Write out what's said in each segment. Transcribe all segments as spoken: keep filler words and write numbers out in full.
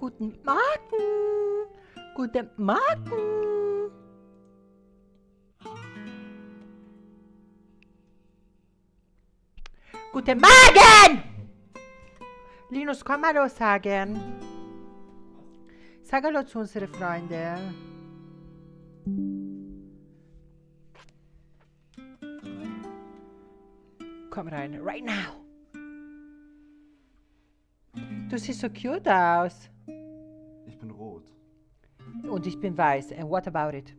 Guten Morgen. Guten Morgen. Guten Morgen. Linus, komm mal los sagen. Sag hallo zu unseren Freunden. Komm rein, right now. Du siehst so cute aus. Ich bin rot. Und ich bin weiß. And what about it?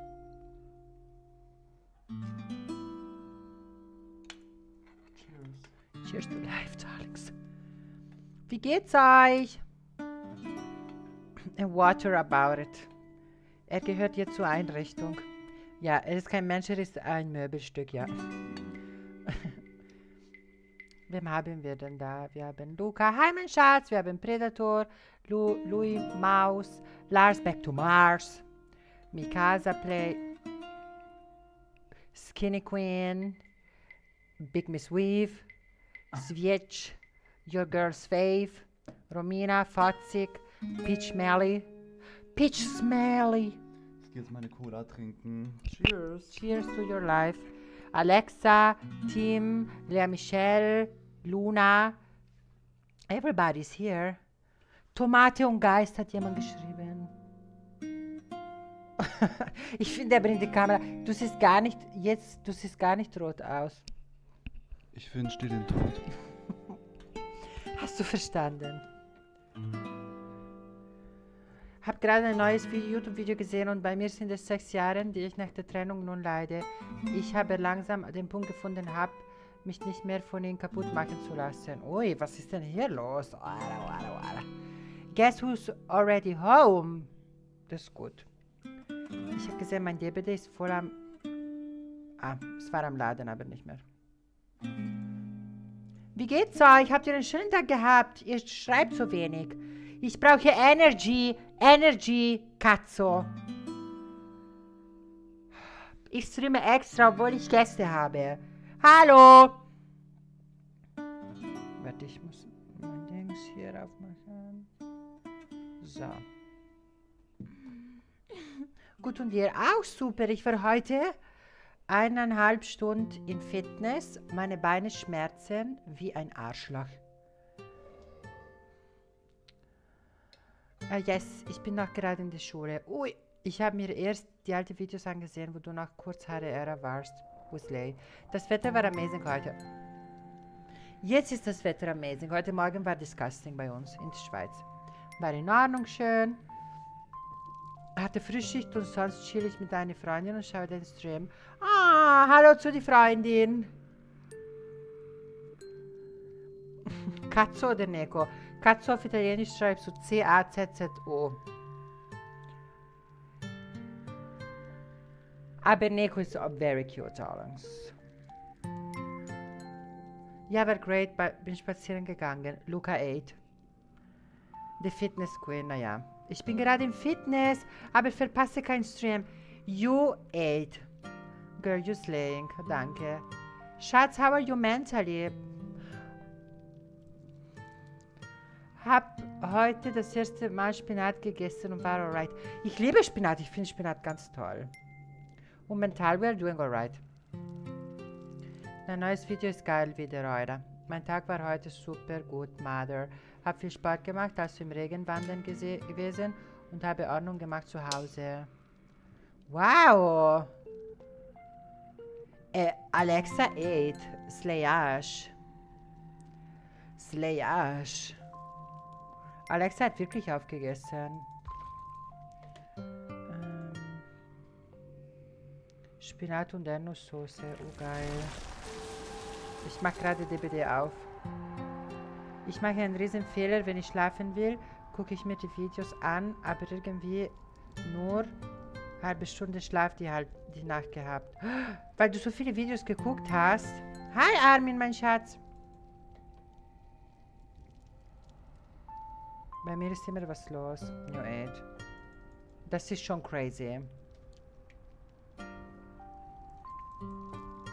Cheers. Cheers to life, darlings. Wie geht's euch? And what about it? Er gehört jetzt zur Einrichtung. Ja, er ist kein Mensch, er ist ein Möbelstück, ja. Wem haben wir denn da? Wir haben Luca, hi mein Schatz, wir haben Predator, Lu, Louis, Maus, Lars, Back to Mars, Mikasa Play, Skinny Queen, Big Miss Weave, Svietch, Your Girl's Fave, Romina, Fotzik, Peach Smelly, Peach Smelly. Ich gehe jetzt meine Cola trinken. Cheers. Cheers to your life. Alexa, Tim, Lea Michelle, Luna. Everybody's here. Tomate und Geist hat jemand geschrieben. Ich finde, er bringt die Kamera. Du siehst gar nicht, jetzt, du siehst gar nicht rot aus. Ich wünsche dir den Tod. Hast du verstanden? Hab gerade ein neues YouTube-Video gesehen und bei mir sind es sechs Jahre, die ich nach der Trennung nun leide. Ich habe langsam den Punkt gefunden, hab mich nicht mehr von ihnen kaputt machen zu lassen. Ui, was ist denn hier los? Ora, ora, ora. Guess who's already home? Das ist gut. Ich habe gesehen, mein D V D ist voll am... Ah, es war am Laden, aber nicht mehr. Wie geht's euch? Habt ihr einen schönen Tag gehabt? Ihr schreibt so wenig. Ich brauche Energy, Energy, Katzo. Ich streame extra, obwohl ich Gäste habe. Hallo! Warte, ich muss mein Dings hier aufmachen. So. Gut, und ihr auch super. Ich war heute eineinhalb Stunden in Fitness. Meine Beine schmerzen wie ein Arschloch. Uh, yes, ich bin noch gerade in der Schule. Ui, ich habe mir erst die alten Videos angesehen, wo du noch Kurzhaare-Ära warst. Wesley. Das Wetter war amazing heute. Jetzt ist das Wetter amazing. Heute Morgen war disgusting bei uns in der Schweiz. War in Ordnung, schön. Hatte Frühschicht und sonst chill ich mit deiner Freundin und schaue den Stream. Ah, hallo zu die Freundin. Cazzo oder Neko? Cazzo auf Italienisch schreibst du C A Z Z O. Aber Neko ist auch very cute, darlings. Ja, war great, bin spazieren gegangen. Luca acht. The Fitness Queen, naja. Ich bin gerade im Fitness, aber verpasse keinen Stream. You acht. Girl, you slaying. Danke. Schatz, how are you mentally? Hab heute das erste Mal Spinat gegessen und war alright. Ich liebe Spinat, ich finde Spinat ganz toll. Und mental, we are doing alright. Ein neues Video ist geil wieder heute. Mein Tag war heute super gut, Mother. Hab viel Sport gemacht, also im Regen wandern gewesen und habe Ordnung gemacht zu Hause. Wow! Äh, Alexa acht. Slayage. Slayage. Alexa hat wirklich aufgegessen. Ähm, Spinat und Erdnusssoße. Oh, geil. Ich mache gerade D V D auf. Ich mache einen riesen Fehler, wenn ich schlafen will, gucke ich mir die Videos an, aber irgendwie nur eine halbe Stunde Schlaf die, halt die Nacht gehabt. Weil du so viele Videos geguckt hast. Hi Armin, mein Schatz. Bei mir ist immer was los. New Age. Das ist schon crazy.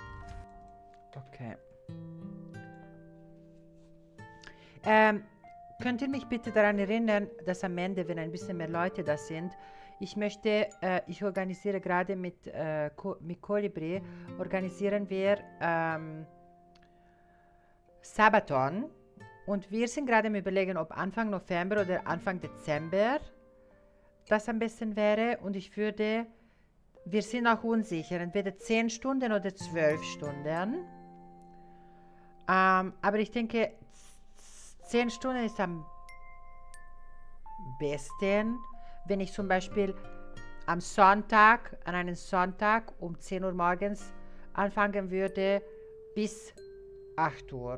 Okay. Ähm, könnt ihr mich bitte daran erinnern, dass am Ende, wenn ein bisschen mehr Leute da sind, ich möchte, äh, ich organisiere gerade mit, äh, Ko mit Kolibri, organisieren wir ähm, Sabaton und wir sind gerade am Überlegen, ob Anfang November oder Anfang Dezember das am besten wäre und ich würde, wir sind auch unsicher, entweder zehn Stunden oder zwölf Stunden. Ähm, aber ich denke, zehn Stunden ist am besten, wenn ich zum Beispiel am Sonntag, an einem Sonntag um zehn Uhr morgens anfangen würde bis acht Uhr.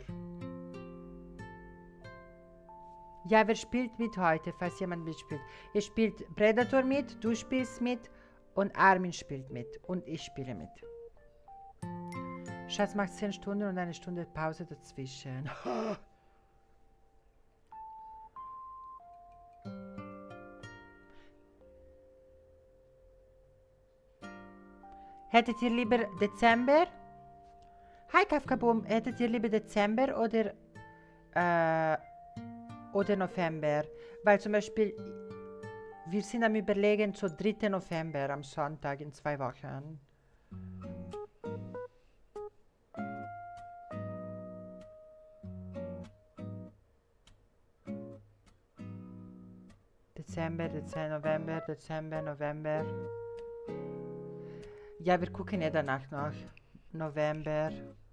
Ja, wer spielt mit heute, falls jemand mitspielt? Ihr spielt Predator mit, du spielst mit und Armin spielt mit und ich spiele mit. Schatz macht zehn Stunden und eine Stunde Pause dazwischen. Hättet ihr lieber Dezember? Hi Kafkaboom, hättet ihr lieber Dezember oder, äh, oder November? Weil zum Beispiel, wir sind am Überlegen, so dritten November am Sonntag in zwei Wochen. Dezember, Dezember, November, Dezember, November. Ja, wir gucken ja danach noch. November.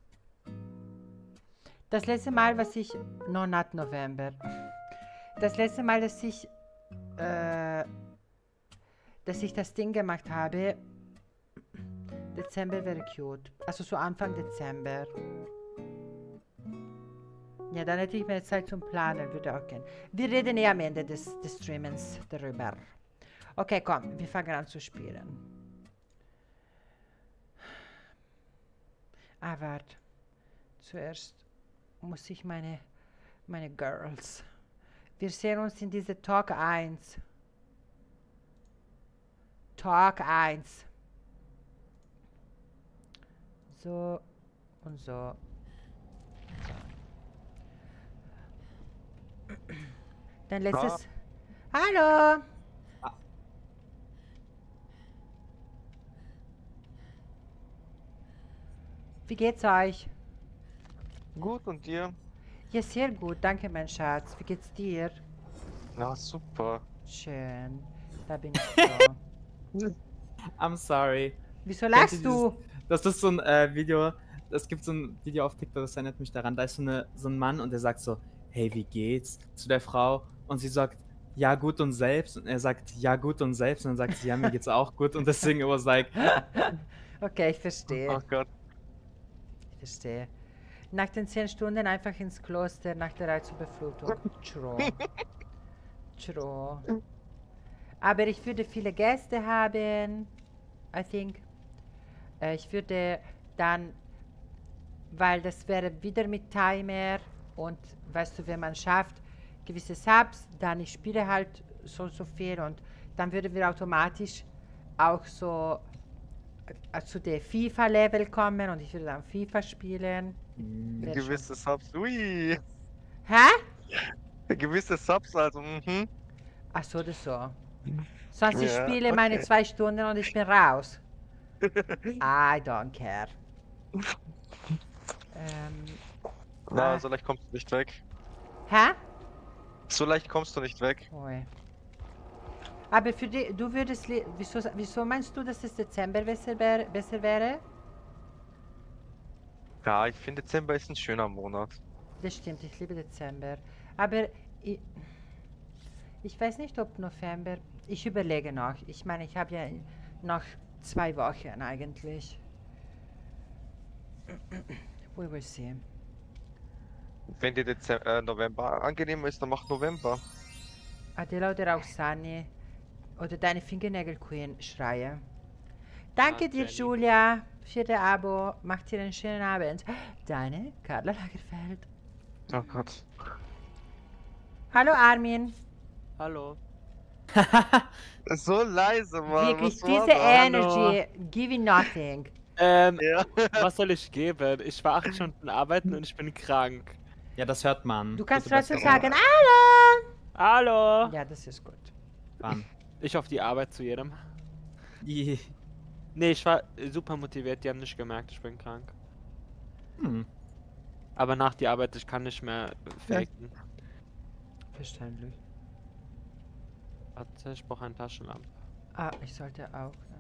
Das letzte Mal, was ich... No, not November. Das letzte Mal, dass ich... Äh, dass ich das Ding gemacht habe... Dezember wäre cute. Also so Anfang Dezember. Ja, dann hätte ich mehr Zeit zum Planen, würde auch gehen. Wir reden eh am Ende des, des Streamens darüber. Okay, komm, wir fangen an zu spielen. Ah, warte. Zuerst muss ich meine, meine Girls. Wir sehen uns in diese Talk eins. Talk eins. So und so. Dann letztes. Hallo! Wie geht's euch? Gut, und dir? Ja, sehr gut, danke mein Schatz. Wie geht's dir? Na, super. Schön. Da bin ich so. I'm sorry. Wieso Kennt ihr lachst du? dieses- Das ist so ein äh, Video, es gibt so ein Video auf TikTok, das erinnert mich daran, da ist so, eine, so ein Mann und der sagt so, hey, wie geht's? Zu der Frau und sie sagt, ja gut und selbst und er sagt, ja gut und selbst und dann sagt sie, ja mir geht's auch gut und deswegen it was like, Okay, ich verstehe. Oh Gott. Ich verstehe. Nach den zehn Stunden einfach ins Kloster nach der Reizüberflutung. True. True. Aber ich würde viele Gäste haben. I think. Äh, ich würde dann, weil das wäre wieder mit Timer und weißt du, wenn man schafft, gewisse Subs, dann ich spiele halt so so viel und dann würden wir automatisch auch so äh, zu der FIFA-Level kommen und ich würde dann FIFA spielen. Wäre schon- Gewisse Subs. Ui. Hä? Gewisse Subs, also, mhm. Ach so, das so. Sonst ich Ja, spiele meine okay. zwei Stunden und ich bin raus. I don't care. ähm, Na, ah, so leicht kommst du nicht weg. hä? So leicht kommst du nicht weg. Ui. Aber für die, du würdest, li- wieso, wieso meinst du, dass es Dezember besser, wär, besser wäre? Ja, ich finde Dezember ist ein schöner Monat. Das stimmt, ich liebe Dezember. Aber ich, ich weiß nicht, ob November. Ich überlege noch. Ich meine, ich habe ja noch zwei Wochen eigentlich. We will see. Wenn dir Dezember, äh, November angenehmer ist, dann mach November. Adela oder auch Sunny oder deine Fingernägel Queen schreie. Danke Ah, dir, Jenny. Julia, für das Abo. Macht dir einen schönen Abend. Deine Carla Lagerfeld. Oh Gott. Hallo Armin. hallo. So leise, Mann. Wirklich, was war diese das? Energy, giving nothing. Ähm, Ja. was soll ich geben? Ich war acht Stunden arbeiten und ich bin krank. Ja, das hört man. Du kannst Gute trotzdem Besserung. sagen, hallo. Hallo! Ja, das ist gut. Wann? Ich auf die Arbeit zu jedem. Die- Nee, ich war super motiviert, die haben nicht gemerkt, ich bin krank. Hm. Aber nach die Arbeit, ich kann nicht mehr faken. Verständlich. Warte, ich brauche eine Taschenlampe. Ah, ich sollte auch. Ne?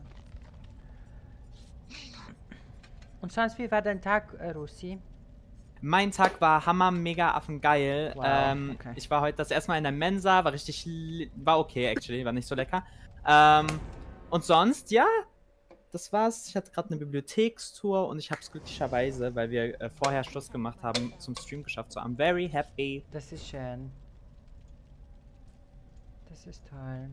Und sonst, wie war dein Tag, äh, Russi? Mein Tag war hammer, mega affengeil. Wow, ähm, okay. Ich war heute das erste Mal in der Mensa, war richtig, li- war okay, actually, war nicht so lecker. Ähm, und sonst, ja, das war's. Ich hatte gerade eine Bibliothekstour und ich habe es glücklicherweise, weil wir äh, vorher Schluss gemacht haben, zum Stream geschafft. So, I'm very happy. Das ist schön. Das ist toll.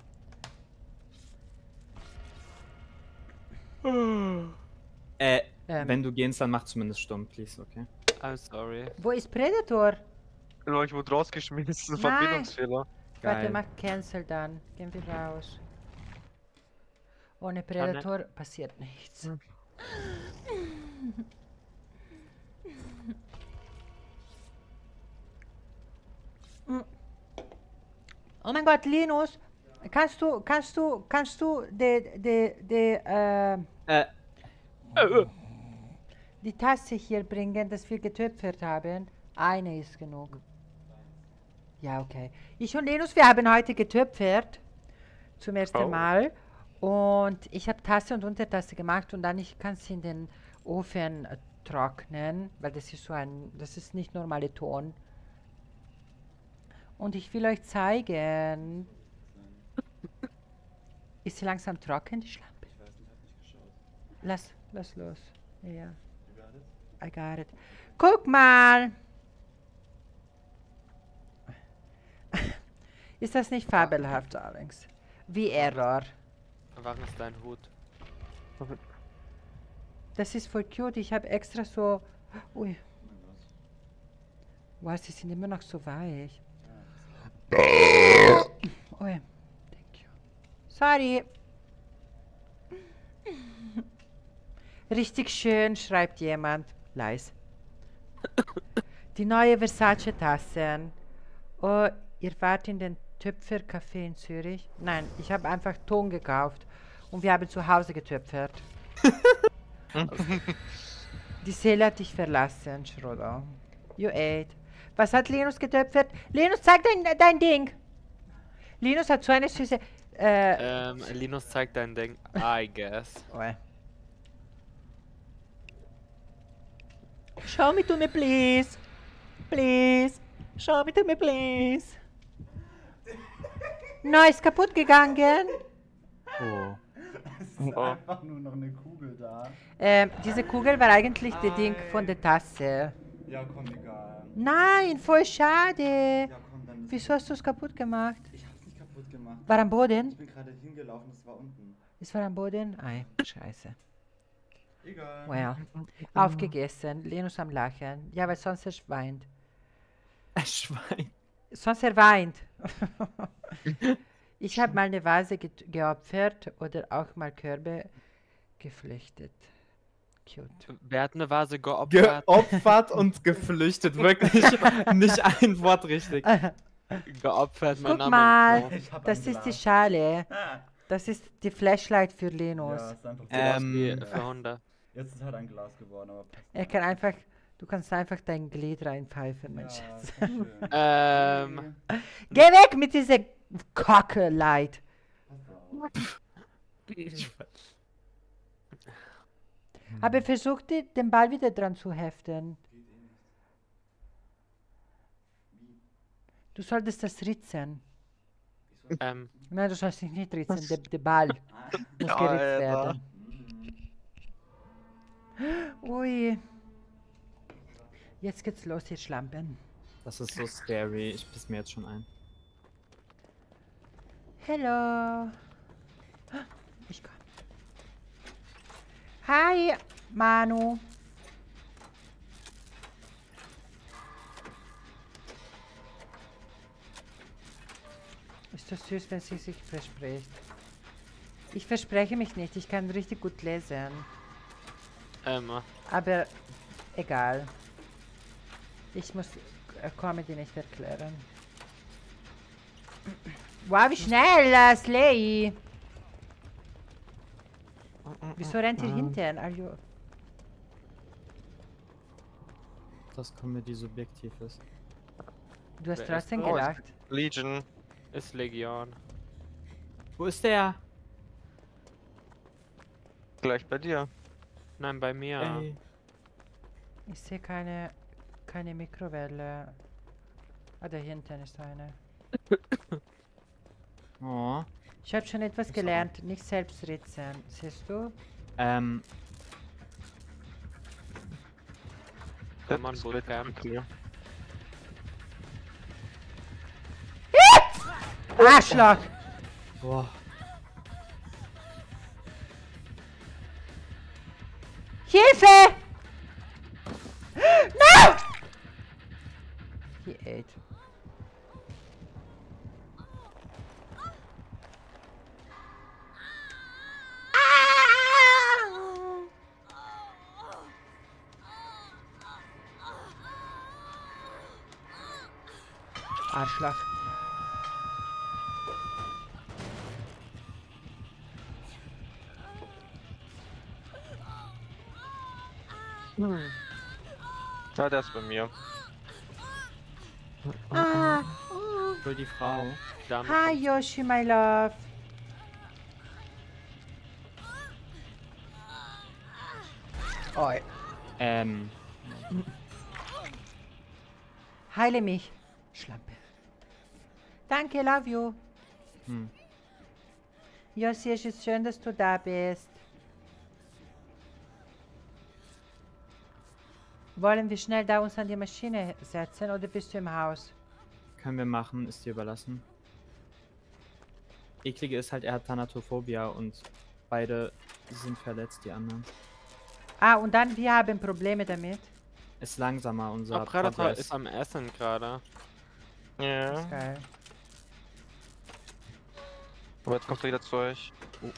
Äh, Ähm, wenn du gehst, dann mach zumindest stumm, please, okay? I'm sorry. Wo ist Predator? Ja, ich wurde rausgeschmissen, Nein. Verbindungsfehler. Warte, Geil. mach Cancel dann. Gehen wir raus. Ohne Predator passiert nichts. Mm. Oh mein Gott, Linus, kannst du, kannst du, kannst du die, die, die, äh, Äh, die Tasse hier bringen, dass wir getöpfert haben? Eine ist genug. Ja, okay. Ich und Linus, wir haben heute getöpfert. Zum ersten Oh. Mal. Und ich habe Tasse und Untertasse gemacht und dann ich kann sie in den Ofen äh, trocknen, weil das ist so ein, das ist nicht normale Ton. Und ich will euch zeigen. Ist sie langsam trocken, die Schlampe? Ich weiß nicht, hab nicht geschaut. Lass, lass los. Ja, You got it? I got it. Guck mal! Ist das nicht fabelhaft, Alex? Wie Error. Wann ist dein Hut? Das ist voll cute. Ich habe extra so... Ui. Oh mein Gott. Wow, sie sind immer noch so weich. Ja. Ui. Thank you. Sorry. Richtig schön, schreibt jemand. Leis. Die neue Versace-Tassen. Oh, ihr wart in den Töpfercafé in Zürich? Nein, ich habe einfach Ton gekauft und wir haben zu Hause getöpfert. Die Seele hat dich verlassen, Schroeder. You ate. Was hat Linus getöpfert? Linus, zeig dein, dein Ding! Linus hat so eine süße... Äh, Ähm, Linus zeigt dein Ding, I guess. oh. Show me to me, please! Please! Show me to me, please! Na, ist kaputt gegangen. oh. Es ist Oh. einfach nur noch eine Kugel da. Ähm, diese Kugel war eigentlich der Ding von der Tasse. Ja, komm, egal. Nein, voll schade. Ja, komm, dann. ist- Wieso hast du es kaputt gemacht? Ich hab's nicht kaputt gemacht. War am Boden? Ich bin gerade hingelaufen, das war unten. Es war am Boden? Ei, scheiße. Egal. Well, aufgegessen. Linus am Lachen. Ja, weil sonst er weint. Ein Schwein. Sonst er weint. Ich habe mal eine Vase ge geopfert oder auch mal Körbe geflüchtet. Cute. Wer hat eine Vase geopfert? Geopfert und geflüchtet. Wirklich nicht ein Wort richtig. Geopfert, mein Guck Name. mal, Ich hab das ein ist die Glas. Schale. Ah. Das ist die Flashlight für Linus. Ja, ist einfach Ähm, Wie für Hunde. Jetzt ist halt ein Glas geworden, aber passt. Er kann einfach, du kannst einfach dein Glied reinpfeifen, mein Ja, Schatz. schön. Ähm, Geh weg mit dieser Kacke-Light. Aber versuch die, den Ball wieder dran zu heften. Du solltest das ritzen. ähm, Nein, du sollst dich nicht ritzen. Der, der Ball muss Ja, geritzt Alter. werden. Ui. Jetzt geht's los, ihr Schlampen. Das ist so scary. Ich piss mir jetzt schon ein. Hello. Ich komm. Hi, Manu. Ist das süß, wenn sie sich verspricht. Ich verspreche mich nicht, ich kann richtig gut lesen. ähm, Aber egal. Ich muss äh, Comedy nicht erklären. Wow, wie schnell, äh, Slay! Wieso rennt ihr Ah. hinten? Are you... Das Comedy subjektiv ist. Du hast Wer ist trotzdem das? gelacht. Legion. Ist Legion. Wo ist der? Gleich bei dir. Nein, bei mir. Ey. Ich sehe keine, keine Mikrowelle. Ah, da hinten ist eine. Oh. Ich habe schon etwas Ist gelernt, nicht selbst ritzen. Siehst du? Ähm, Kann man Das wohl wird campen. clear. Arschloch! boah. Hilfe! No! He ate. Arschloch. Ja, der ist bei mir. Ah. Wohl die Frau. Dame Hi kommt. Yoshi, my love. Oi. Ähm, Heile mich. Schlampe. Danke, love you. hm. Yoshi, es ist schön, dass du da bist. Wollen wir schnell da uns an die Maschine setzen oder bist du im Haus? Können wir machen, ist dir überlassen. Eklige ist halt, er hat Thanatophobia und beide sind verletzt, die anderen. Ah, und dann, wir haben Probleme damit. Ist langsamer, unser Oh, Predator Progress. ist am Essen gerade. Das Ja. ist geil. Aber jetzt kommt er wieder zu euch.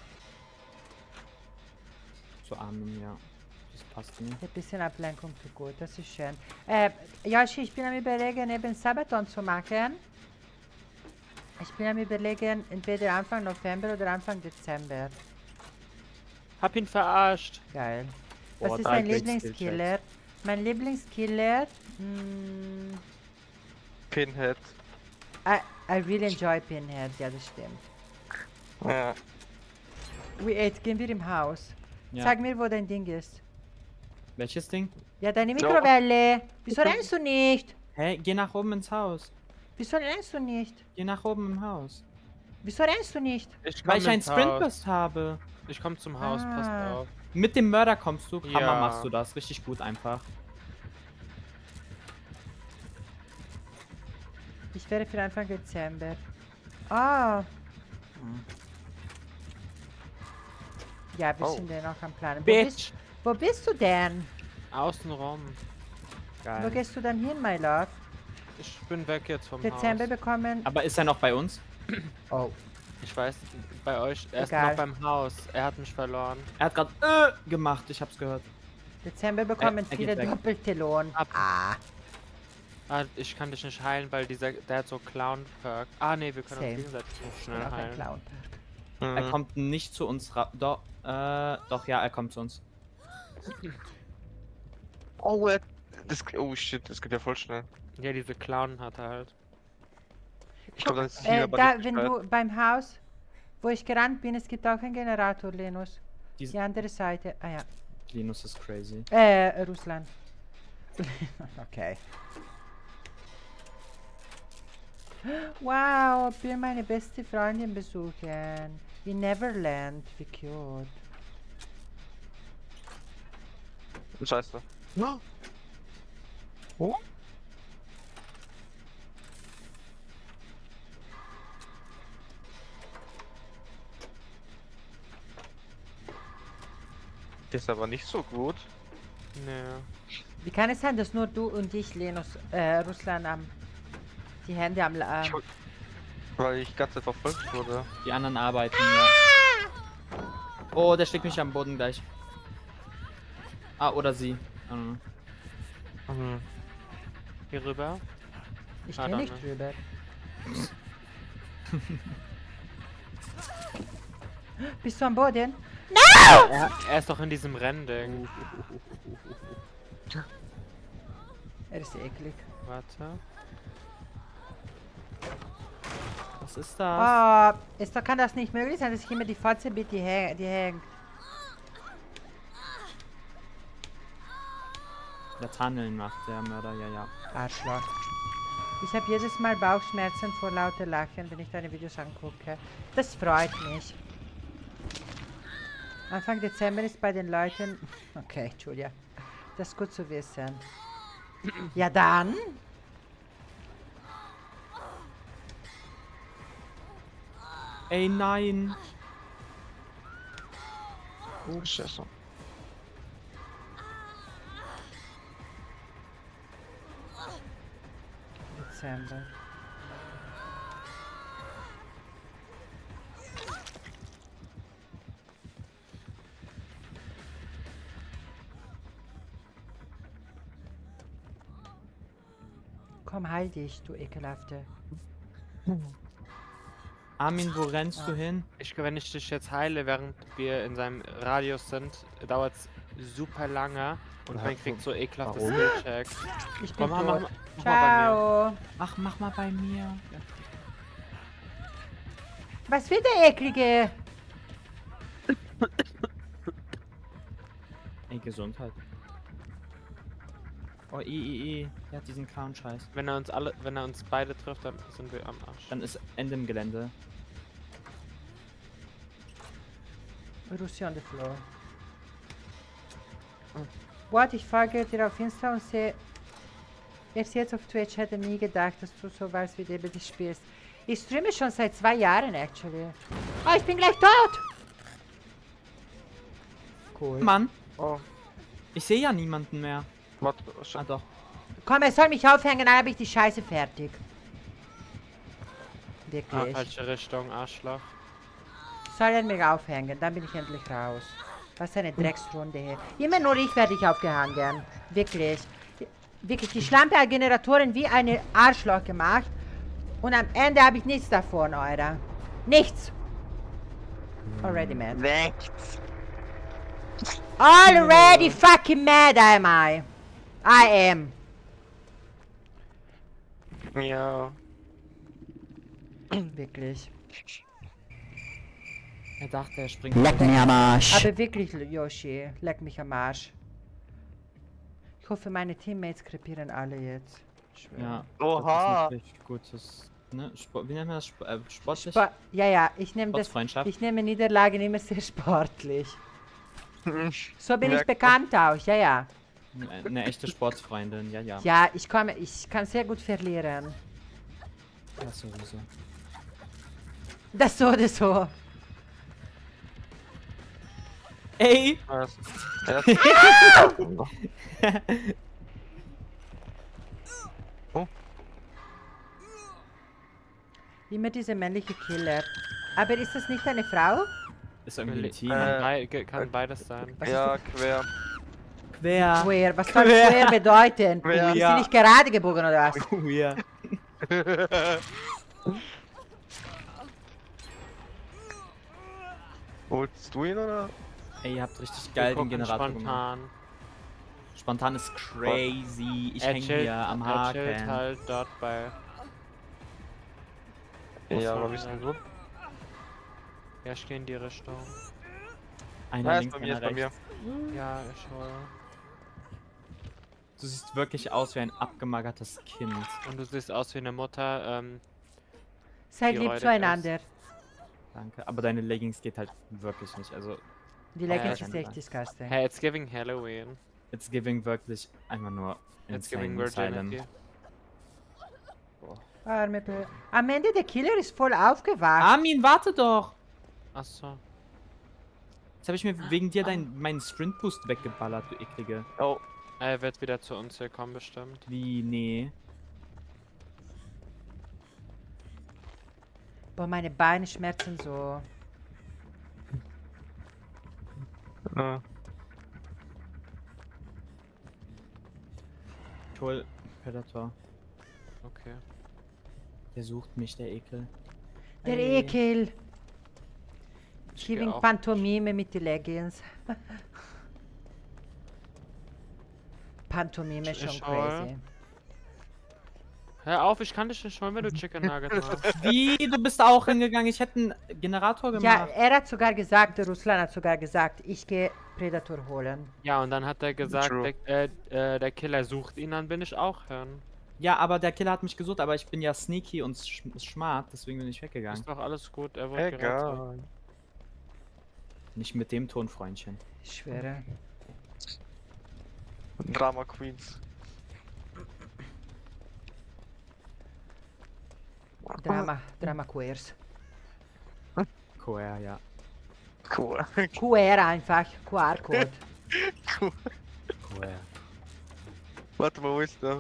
Zu Armen, ja. Das passt nicht. Ein bisschen Ablenkung tut gut, das ist schön. Äh, Yoshi, ich bin am überlegen, eben Sabaton zu machen. Ich bin am überlegen, entweder Anfang November oder Anfang Dezember. Hab ihn verarscht. Geil. Was Boah, ist da mein kriegst du Lieblingskiller? Mein Lieblingskiller? Mm, Pinhead. I, I really enjoy Pinhead, ja, das stimmt. Ja. We ate, gehen wir im Haus. Ja. Sag mir, wo dein Ding ist. Welches Ding? Ja, deine Mikrowelle. Wieso rennst du nicht? Hä? Geh nach oben ins Haus. Wieso rennst du nicht? Geh nach oben im Haus. Wieso rennst du nicht? Ich komm Weil ich einen ins Haus. Sprintburst habe. Ich komm zum Haus, passt Ah. auf. Mit dem Mörder kommst du. Hammer Ja. machst du das. Richtig gut einfach. Ich wäre für Anfang Dezember. Ah. Ja, wir Oh. sind ja noch am Planen. Wo bist, Bitch! wo bist du denn? Außenrum. Wo Geil. gehst du dann hin, my love? Ich bin weg jetzt vom Dezember Haus. bekommen. Aber ist er noch bei uns? Oh. Ich weiß, bei euch, er Egal. ist noch beim Haus. Er hat mich verloren. Er hat gerade äh, gemacht. Ich hab's gehört. Dezember bekommen er geht viele weg. doppelte Lohn. Ab. Ah. Ah, ich kann dich nicht heilen, weil dieser, der hat so Clown-Perk. Ah, nee, wir können Same. uns gegenseitig nicht Ich bin schnell auch ein heilen. Clown. Mhm. Er kommt nicht zu uns ra Doch, äh, doch, ja, er kommt zu uns. Oh, er, das, oh shit, das geht ja voll schnell. Ja, diese Clown hat er halt. Ich glaube, das ist hier Äh, aber da, nicht wenn gesteuert. du beim Haus, wo ich gerannt bin, es gibt auch einen Generator, Linus. Dies- Die andere Seite. Ah ja. Linus ist crazy. Äh, Russland. Okay. Wow, ich will meine beste Freundin besuchen. In Neverland. Wie cute. Scheiße. Oh? Das ist aber nicht so gut. Nee. Wie kann es sein, dass nur du und ich, Linus, äh, Russland am die Hände am La Ich ähm, wollt- Weil ich ganz verfolgt wurde. Die anderen arbeiten, ja. Oh, der schlägt mich am Boden gleich. Ah, oder sie. I don't know. Mhm. Hier rüber? Ich Ah, gehe dann, nicht ne? drüber. Bist du am Boden? Er, er ist doch in diesem Rennding. Er ist eklig. Warte. Was ist das? Oh, ist doch, kann das nicht möglich sein, dass ich immer die Fotze mit die, hä die hängt. Der Tunneln macht der Mörder, ja, ja. Arschloch. Ich habe jedes Mal Bauchschmerzen vor lauter Lachen, wenn ich deine Videos angucke. Das freut mich. Anfang Dezember ist bei den Leuten... Okay, Julia. Das ist gut zu wissen. Ja dann. Ey, nein. Oh, Scheiße. Dezember. Komm, heil dich, du Ekelhafte. Armin, wo rennst Ah. du hin? Ich, wenn ich dich jetzt heile, während wir in seinem Radius sind, dauert es super lange und man kriegt so ekelhafte Warum? Skillchecks. Ich bin Komm, mach, mach, tot. mach mal bei mir. Ciao. Ach, mach mal bei mir. Was will der Eklige? Ey, Gesundheit. Oh, i, i, i. Der hat diesen Clown-Scheiß. Wenn er uns alle, wenn er uns beide trifft, dann sind wir am Arsch. Dann ist Ende im Gelände. Russi on the floor. What? Ich folge dir auf Insta und sehe... Erst jetzt auf Twitch, hätte nie gedacht, dass du so weißt, wie du das spielst. Ich streame schon seit zwei Jahren, actually. Oh, ich bin gleich tot! Cool. Mann, Oh, ich sehe ja niemanden mehr. warte. Ah, doch. Komm, er soll mich aufhängen, dann habe ich die Scheiße fertig. Ah, Wirklich. falsche Richtung, Arschloch. Soll er mich aufhängen, dann bin ich endlich raus. Was eine Drecksrunde hier. Immer nur ich werde ich aufgehangen. Wirklich. Wirklich, die Schlampe hat Generatoren wie eine Arschloch gemacht. Und am Ende habe ich nichts davon, Alter. Nichts. Already mad. Nichts. Already fucking mad am I. I am. Ja. Wirklich. Er dachte, er springt. Leck mir am Arsch. Aber wirklich, Yoshi, leck mich am Arsch. Ich hoffe, meine Teammates krepieren alle jetzt. Ich schwöre. Ja. Oha. Das ist wirklich gutes. Ne? Sport, wie nennt man das? Sp äh, sportlich? Spo ja, ja, ich nehme das. Sportsfreundschaft? Ich nehme Niederlagen immer sehr sportlich. So bin ich Merkt man. bekannt auch, ja, ja. Eine echte Sportsfreundin, ja, ja. Ja, ich komme, ich kann sehr gut verlieren. Ja, sowieso. Das so oder so. Ey! Was? Ja. Immer diese männliche Killer. Aber ist das nicht eine Frau? Ist irgendwie ein Team. Äh, Kann, bei, ge- kann beides sein. Was Ja, ist quer. Quer. queer? Was soll Queer. queer bedeuten? Queer. Ist sie Ja. nicht gerade gebogen oder was? Queer. Holst du ihn oder? Ey, ihr habt richtig Wir geil den gucken Generator gemacht. spontan. Spontan ist crazy. Ich Er häng chillt, hier am er chillt Haken. halt dort bei... Ja, Muss aber man bist sagen. du? Ja, ich geh in die Richtung. Einer Ja, ist links, bei mir, einer ist bei mir. rechts. Ja, ich hole. Du siehst wirklich aus wie ein abgemagertes Kind. Und du siehst aus wie eine Mutter, ähm... Seid Die lieb räudet zueinander. Danke. Aber deine Leggings geht halt wirklich nicht. Also, Die Leggings Ja, ist ja. echt disgusting. hey, it's giving Halloween. it's giving wirklich einfach nur It's insane giving Asylum. virginity. Arme Bö- Am Ende der Killer ist voll aufgewacht. Armin, warte doch! Achso. Jetzt habe ich mir wegen dir dein, meinen Sprint-Boost weggeballert, du eklige. Oh, Er wird wieder zu uns hier kommen, bestimmt. Wie, nee. Boah, meine Beine schmerzen so. äh, Ich hol Predator. Okay. Der sucht mich, der Ekel. Der Ey. Ekel. Ich geh Killing auch. Pantomime mit den Leggings. Pantomime Ich schon schaue. crazy. Hör auf, ich kann dich nicht schon, wenn du Chicken Nugget machst. Wie? Du bist auch hingegangen? Ich hätte einen Generator Ja, gemacht. er hat sogar gesagt, der Ruslan hat sogar gesagt, ich gehe Predator holen. Ja, und dann hat er gesagt, True. der, äh, äh, der Killer sucht ihn, dann bin ich auch hin. Ja, aber der Killer hat mich gesucht, aber ich bin ja sneaky und sch smart, deswegen bin ich weggegangen. Ist doch alles gut, er wurde gerettet. Egal. Nicht mit dem Ton, Freundchen. Ich schwöre. Drama Queens. Drama, Drama Queers. Queer, ja. Cool. Q R einfach, Q R-Code. cool. Queer. Warte mal, wo ist der?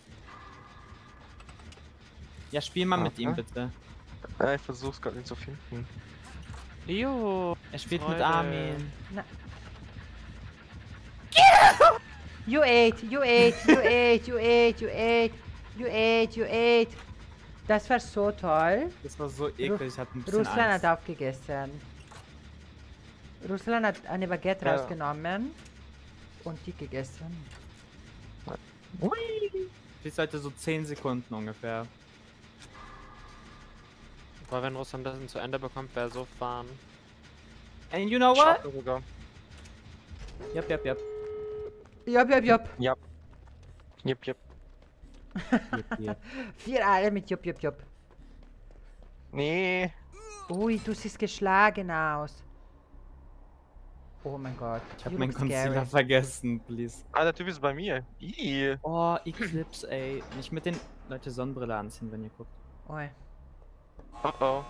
Ja, spiel mal mit Aha. ihm bitte. Ja, ich versuch's gerade nicht zu finden. Jo. Er spielt mit Freude. Armin. You ate, you ate, you ate, you ate, you ate, you ate, you ate. Das war so toll. Das war so eklig, ich hatte ein bisschen Russland Angst. hat aufgegessen. Russland hat eine Baguette Ja. rausgenommen und die gegessen. Bis heute so zehn Sekunden ungefähr. Aber wenn Russland das zu Ende bekommt, wäre so fahren. And you know what? Schade sogar. Yep, yep, yep. Jopp, jopp, jopp. Jep, jep. yep, yep. Vier alle mit jopp, jopp, jopp. Nee. Ui, du siehst geschlagen aus. Oh mein Gott. Ich hab you meinen look Concealer scary. vergessen, please. Ah, der Typ ist bei mir. Ih. Oh, Eclipse, ey. Nicht mit den Leute Sonnenbrille anziehen, wenn ihr guckt. Ui. Oh oh.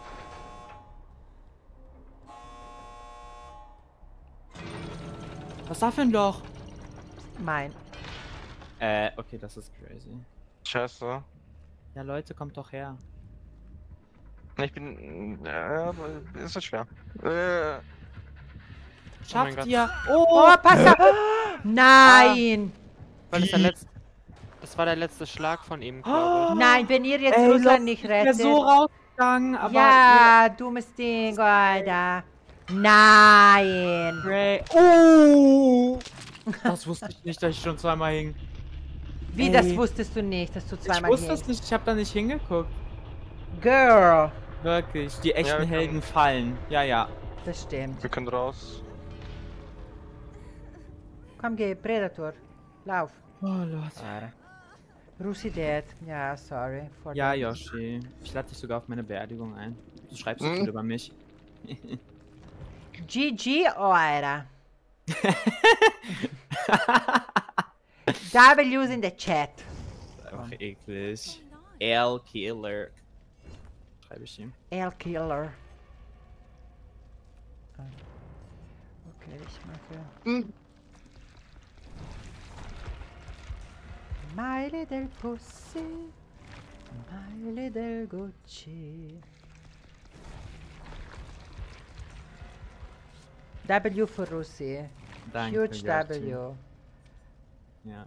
Was da für ein Loch? Mein. Äh, okay, das ist crazy. Scheiße. Ja, Leute, kommt doch her. Ich bin. Ja, aber es ist schwer. Äh. Schafft Gott. ihr? Oh, Oh! pass auf! Nein! Weil das, der letzte, das war der letzte Schlag von ihm, glaube ich. Nein, wenn ihr jetzt Ey, Russland Leute, nicht ich wär rettet. so rausgegangen, aber Ja, dummes Ding, Alter. Nein! ihr... Oh! Das wusste ich nicht, dass ich schon zweimal hing. Wie, Ey. das wusstest du nicht, dass du Ich zweimal wusste hingst? es nicht, ich habe da nicht hingeguckt. Girl! Wirklich, die echten Ja, wir Helden fallen. Ja, ja. Das stimmt. Wir können raus. Komm, geh, Predator. Lauf. Oh, Leute. Rusi dead. Ja, sorry. for Ja, that. Yoshi. Ich lade dich sogar auf meine Beerdigung ein. Du schreibst so Mhm. viel über mich. G G, Alter. W's in the chat. Einfach eklig. L-Killer. Schreibe ich ihm. L-Killer. Ah. Okay, ich mache... Mhm. My little pussy, my little Gucci. W für Russi. Danke, Huge Yoshi. W. Ja.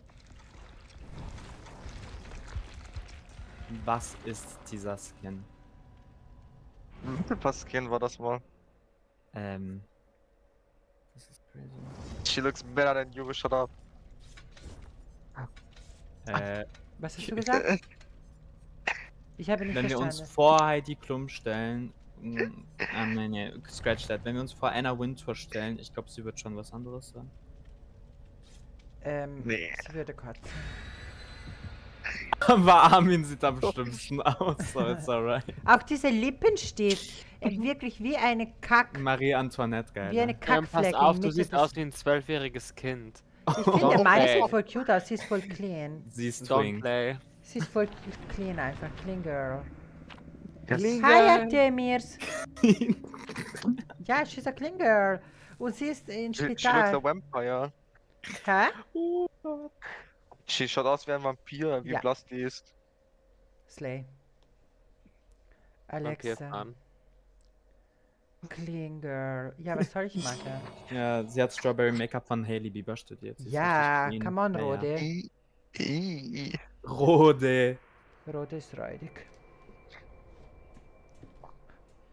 Was ist dieser Skin? Was Skin war das mal? Ähm. Das ist crazy. She looks better than you, shut up. Äh, Was hast du gesagt? Ich habe nicht wenn wir verstanden. uns vor Heidi Klum stellen. mm, Ah, nee, nee, Scratch that. Wenn wir uns vor Anna Wintour stellen, ich glaube, sie wird schon was anderes sagen. ähm, Nee. sie würde kotzen. Aber Armin sieht am schlimmsten aus, so it's alright. Auch dieser Lippenstift. äh, wirklich wie eine Kack... Marie Antoinette, geil. Wie eine Ähm, Kackfleck. pass auf, in du Mitte siehst des- aus wie ein zwölfjähriges Kind. Ich finde, meine Okay. sieht voll cute aus. Sie ist voll clean. Sie ist Don't Twink. play. Sie ist voll clean einfach. Clean girl. Clean Hi, girl. Artemirs. Ja, she's a clean girl. Und sie ist in She, she looks Spital. a vampire. Hä? Sie schaut aus wie ein Vampir, wie Ja. blass die ist. Slay. Okay, Alexa. fahren. Clean girl. Ja, was soll ich machen? Ja, sie hat Strawberry Make-up von Hailey Bieber studiert. Sie ist Ja, richtig clean. come on, Ja, ja. Rode. I, I, Rode. Rode ist räudig.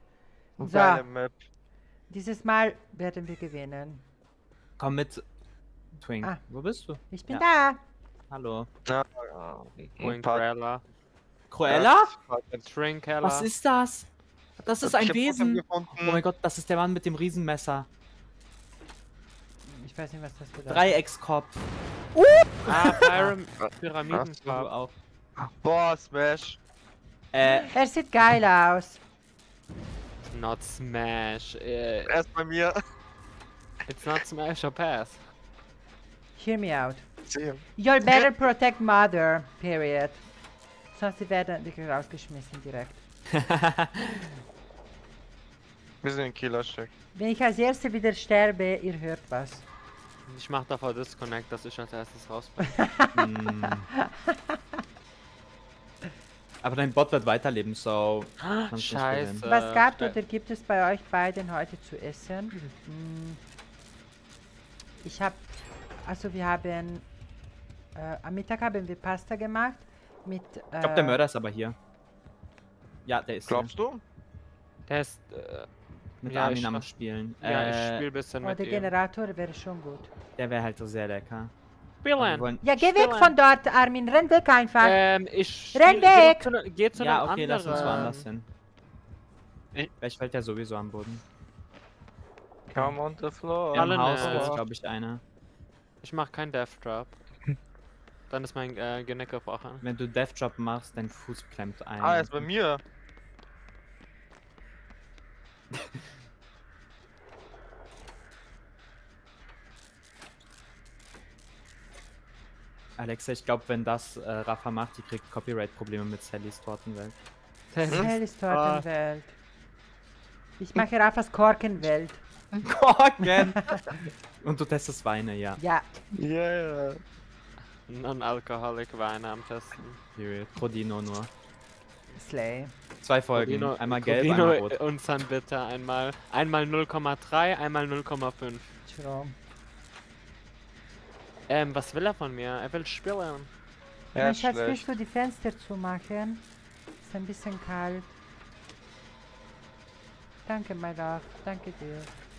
So. Geile Map. Dieses Mal werden wir gewinnen. Komm mit, Twink. Ah. Wo bist du? Ich bin Ja. da. Hallo. Ja, ein paar- Winkrella. Cruella? Trinkella. Was ist das? Das ist ein Ich hab Pokémon Wesen. gefunden. Oh mein Gott, das ist der Mann mit dem Riesenmesser. Ich weiß nicht, was das bedeutet. Dreieckskopf. Ah, Pyram Du Pyramidenfarb. auch. Boah, Smash. Äh, Er sieht geil aus. Not Smash. Uh, Erst bei mir. it's not Smash or Pass. Hear me out. Zehn. You'll better protect mother. Period. Sonst sie werden wirklich rausgeschmissen direkt. Wir sind in Killer-Check. Wenn ich als Erste wieder sterbe, ihr hört was. Ich mach davor Disconnect, dass ich als erstes raus bin. hm. Aber dein Bot wird weiterleben, so. kannst du nicht Scheiße. gewinnen. Was gab äh, oder gibt es bei euch beiden heute zu essen? Hm. Ich habe, also wir haben, äh, am Mittag haben wir Pasta gemacht mit, äh, Ich glaube, der Mörder ist aber hier. Ja, der ist Glaubst du? Der ist. Äh, hier. Mit ja, Armin ich am glaub- Spielen. ja, äh, ich spiel ein bisschen oh, mit der ihm. Generator wäre schon gut. Der wäre halt so sehr lecker. Aber wir Spielen! wollen- Ja, geh weg Spielen. von dort, Armin, renn weg einfach. Ähm, ich. Renn spiel- weg! Geh zu, ne- geh zu Ja, einem okay, lass uns anderen. woanders hin. Ich- Vielleicht fällt der sowieso am Boden. Come on the floor. Im Alle Haus ne. ist, glaube ich, einer. Ich mach keinen Death Drop. Dann ist mein äh, Genick gebrochen. Wenn du Death Drop machst, dein Fuß klemmt ein. Ah, er ist bei mir. Alexa, ich glaube, wenn das äh, Rafa macht, die kriegt Copyright-Probleme mit Sallys Tortenwelt. Hell ist Tortenwelt. Ich mache Rafas Korkenwelt. Korken! Und du testest Weine, ja. Ja, Yeah. Non-Alcoholic Weine am Testen. Period. Crodino nur. Slay. Zwei Folgen. Crodino- einmal gelb, Crodino einmal rot. und Sanbitter einmal. Einmal null Komma drei, einmal null Komma fünf. True. Ähm, was will er von mir? Er will spielen. Er Mein ist Schatz, willst schlecht. du die Fenster zumachen? Ist ein bisschen kalt. Danke, my love. Danke dir.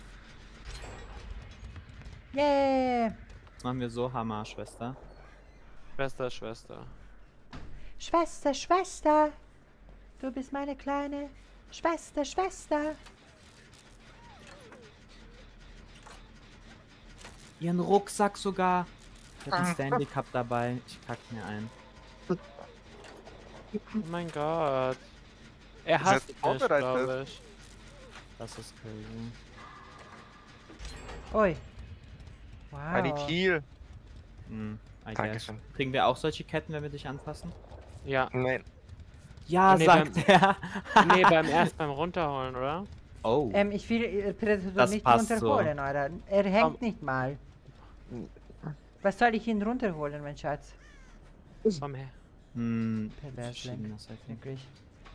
Yeah! Das machen wir so, Hammer, Schwester. Schwester, Schwester. Schwester, Schwester! Du bist meine kleine Schwester, Schwester! Ihren Rucksack sogar. Ich hab einen Stanley Cup dabei. Ich kack mir ein. Oh mein Gott. Er Ist hasst jetzt mich, vorbereitet? glaube ich. Das ist crazy. Ui. I need Wow. heal. Hm, I guess. Dankeschön. Kriegen wir auch solche Ketten, wenn wir dich anfassen? Ja. Nein. Ja, Nee, sagt er. Nee, beim erst beim Runterholen, oder? Oh. Ähm, ich will äh, Predator Das nicht passt runterholen, oder? Er hängt Komm. nicht mal. Was soll ich ihn runterholen, mein Schatz? Komm her. Hm, Perversling. verschiedenes, I think. Wirklich.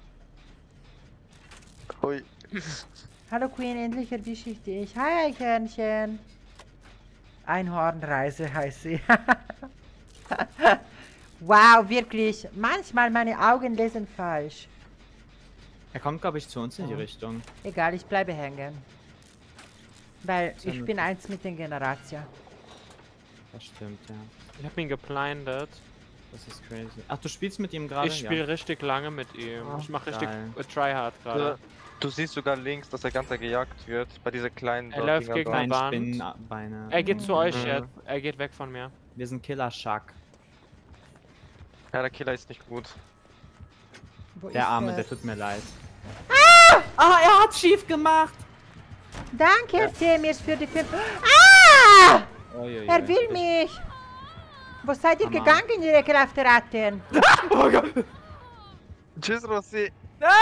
Hui. Hallo Queen, endlich erwische ich dich. Hi Eichhörnchen. Einhornreise heißt sie. Wow, wirklich. Manchmal meine Augen lesen falsch. Er kommt, glaube ich, zu uns in die Oh. Richtung. Egal, ich bleibe hängen. Weil Sehr ich gut. bin eins mit den Generation. Das stimmt, ja. Ich hab ihn geblindet. Das ist crazy. Ach, du spielst mit ihm gerade? Ich spiele richtig lange mit ihm. Oh, ich mache richtig geil. äh, Tryhard Du, gerade. du siehst sogar links, dass er ganze gejagt wird. Bei dieser kleinen Er dort läuft Dinger gegen da. eine Kleinen Wand. Spinnenbeine. Er geht zu euch Mhm. jetzt. Er geht weg von mir. Wir sind Killer Shark. Ja, der Killer ist nicht gut. Wo Der ist Arme, er? der tut mir leid. Ah! Ah, er hat schief gemacht! Danke, Artemis, für die fünf. Ah! Uiuiui. Er will Ich- mich. Wo seid ihr Hammer. gegangen, ihr ekelhafte Ratten? Tschüss, Rossi.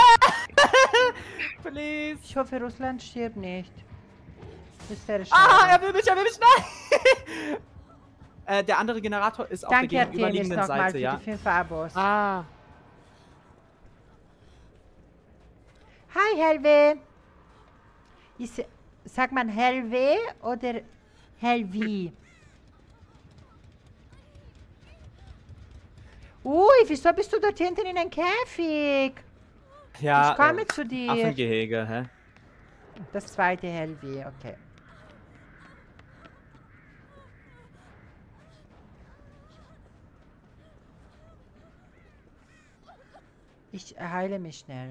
Please! Ich hoffe, Russland stirbt nicht. Das wäre Ah, schade. er will mich, er will mich, nein! äh, der andere Generator ist auf Danke, der Artemis, gegenüberliegenden nochmal Seite, für ja? die fünf Abos. Ah. Hi, Helve. Ist, sagt man Helve oder Helvi? Ui, wieso bist du dort hinten in einem Käfig? Ja, ich komme äh, zu dir. Affengehege, hä? Das zweite Helvi, okay. Ich heile mich schnell.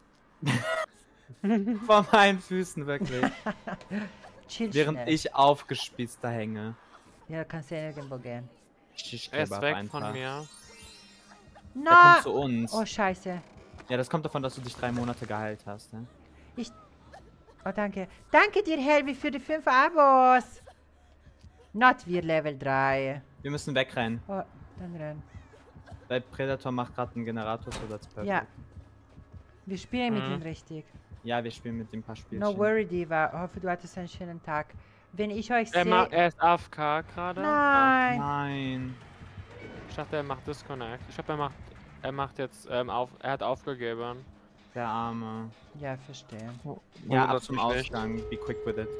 Vor meinen Füßen, wirklich. Chill Während schnell. ich aufgespießt da hänge. Ja, kannst du ja nirgendwo gehen. Er ist weg von mir. Na! Der kommt zu uns. Oh, scheiße. Ja, das kommt davon, dass du dich drei Monate geheilt hast, ne? Oh, danke. Danke dir, Helvi, für die fünf Abos. Not wir Level drei. Wir müssen wegrennen. Oh, dann renn. Weil Predator macht gerade einen Generator-Zusatz. Ja. Wir spielen mit Mhm. ihm richtig. Ja, wir spielen mit dem ein paar Spielchen. No worry, Diva. Hoffe, du hattest einen schönen Tag. Wenn ich euch Er, sehe... ma er ist A F K gerade. Nein! Nein. Ich dachte, er macht Disconnect. Ich glaube, er macht, er macht jetzt ähm, auf. Er hat aufgegeben. Der Arme. Ja, verstehe. Ja, ab Wundert zum mich nicht. Ausgang. Be quick with it.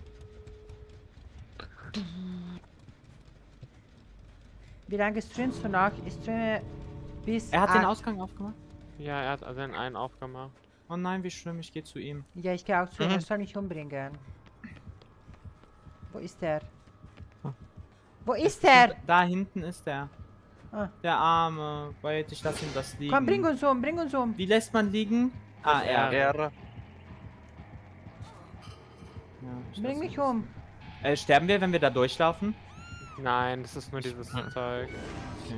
Wie lange streamst du noch? Ich streame bis... Er hat den acht. Ausgang aufgemacht. Ja, er hat also den einen aufgemacht. Oh nein, wie schlimm. Ich gehe zu ihm. Ja, ich gehe auch zu ihm. Mhm. Er soll mich umbringen. Wo ist der? Ah. Wo ist der? Da hinten ist er. Ah. Der Arme. Wait, ich lass ihm das liegen. Komm, bring uns um, bring uns um. Wie lässt man liegen? Ah, er. R. R. Ja, ich Bring lass mich ihn. um. Äh, sterben wir, wenn wir da durchlaufen? Nein, das ist nur dieses Zeug. Okay.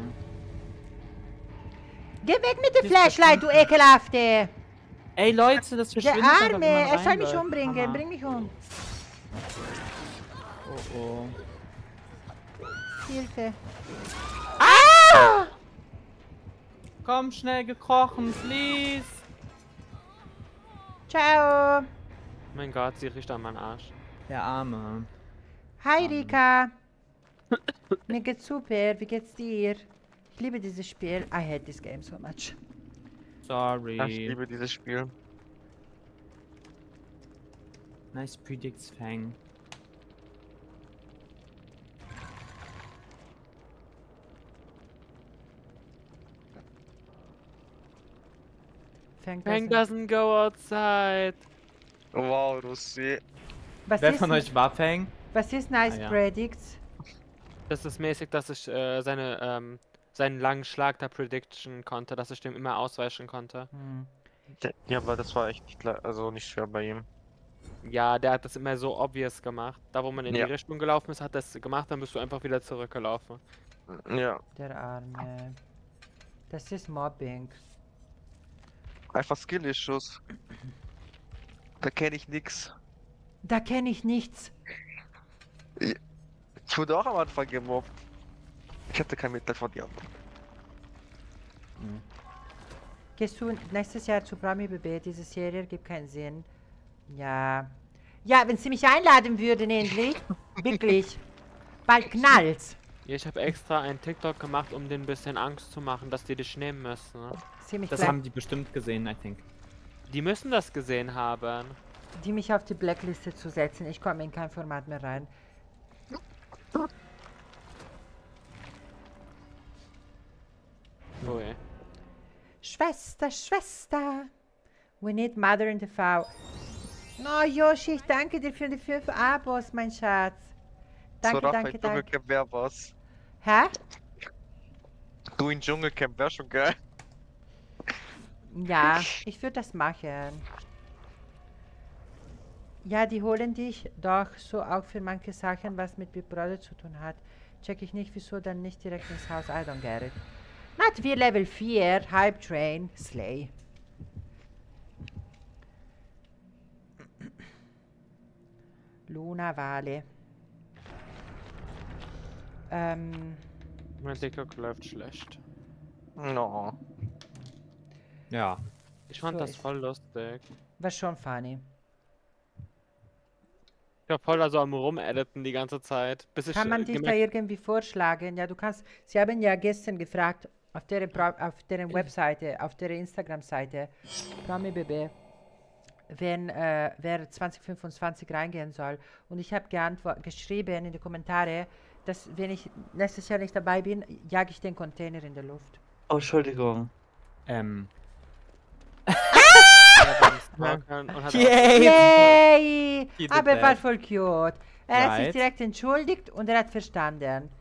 Geh weg mit dem Ist Flashlight, du Ekelhafte! Ey Leute, das Der verschwindet einfach, Arme, wenn man er soll mich reinläuft. umbringen, Hammer. bring mich um. Oh oh. Hilfe. Komm, schnell gekrochen, please. Ciao. Mein Gott, sie riecht an meinen Arsch. Der Arme. Hi Rika. Mir geht's super, wie geht's dir? Ich liebe dieses Spiel. I hate this game so much. Sorry. Ja, ich liebe dieses Spiel. Nice predicts Fang. Fängt Fang das an. doesn't go outside. Wow, Russi. Was Wer ist, von euch war Fang? was ist Nice Ah, ja. Predicts? Das ist mäßig, dass ich äh, seine, ähm, seinen langen Schlag da Prediction konnte, dass ich dem immer ausweichen konnte. Hm. Ja, aber das war echt nicht, le- also nicht schwer bei ihm. Ja, der hat das immer so obvious gemacht. Da, wo man in Ja. die Richtung gelaufen ist, hat das gemacht, dann bist du einfach wieder zurückgelaufen. Ja, Der Arme. Das ist Mobbing. einfach Skill-Issues. Da kenne ich nix. Da kenne ich nichts. Ich wurde auch am Anfang gemobbt. Ich hatte kein Mitleid von dir. Gehst du nächstes Jahr zu Promi B B? Diese Serie gibt keinen Sinn. Ja. Ja, wenn sie mich einladen würden endlich. Wirklich. Bald knallt's. Ja, ich habe extra einen TikTok gemacht, um denen ein bisschen Angst zu machen, dass die dich nehmen müssen. Ne? Sie mich Das black- haben die bestimmt gesehen, I think. Die müssen das gesehen haben. die mich auf die Blackliste zu setzen. Ich komme in kein Format mehr rein. Ui. Schwester, Schwester. We need Mother in the V. No, Yoshi, ich danke dir für die fünf Abos, mein Schatz. Danke, so Rafa danke, im danke. Dschungelcamp wäre was. Hä? Du im Dschungelcamp wär schon geil. Ja, ich würde das machen. Ja, die holen dich doch so auch für manche Sachen, was mit Big Brother zu tun hat. Check ich nicht, wieso dann nicht direkt ins Haus. I don't get it. Not wir Level vier, Hype Train, Slay. Luna Wale. Ähm, Mein TikTok läuft schlecht. No. Ja. Ich fand So das ist- voll lustig. war schon funny. Ich war voll da so am Rumediten die ganze Zeit. Bis ich Kann man äh, dich da gemerkt, irgendwie vorschlagen? Ja, du kannst. Sie haben ja gestern gefragt auf deren, Pro- auf deren Webseite, auf deren Instagram-Seite, Promi B B, wenn äh, wer zwanzig fünfundzwanzig reingehen soll. Und ich habe geantwortet, geschrieben in die Kommentare, dass wenn ich nächstes Jahr nicht dabei bin, jage ich den Container in der Luft. Oh, Entschuldigung. Ähm. beim Stalkern und hat Yay! Yay! He did Aber er war that. voll cute. Er hat sich Right. direkt entschuldigt und er hat verstanden.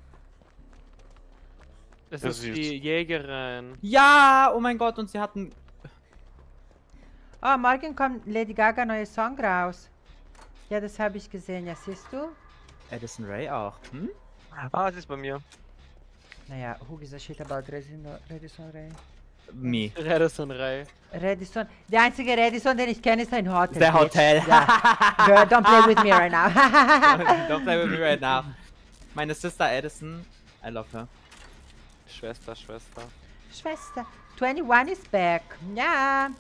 Das Ja, ist süß. die Jägerin. Ja, oh mein Gott, und sie hatten... Oh, morgen kommt Lady Gaga neue Song raus. Ja, das habe ich gesehen. Ja, siehst du? Addison Rae auch. Hm? Ah, es ist bei mir. Naja, who gives a shit about Redison, Redison Ray? Me. Redison Ray. Redison. Der einzige Redison, den ich kenne, ist ein Hotel. Der bitch. Hotel. Ja. Girl, don't play with me right now. Don't play with me right now. Meine Sister Addison, I love her. Schwester, Schwester. Schwester. einundzwanzig is back. Ja.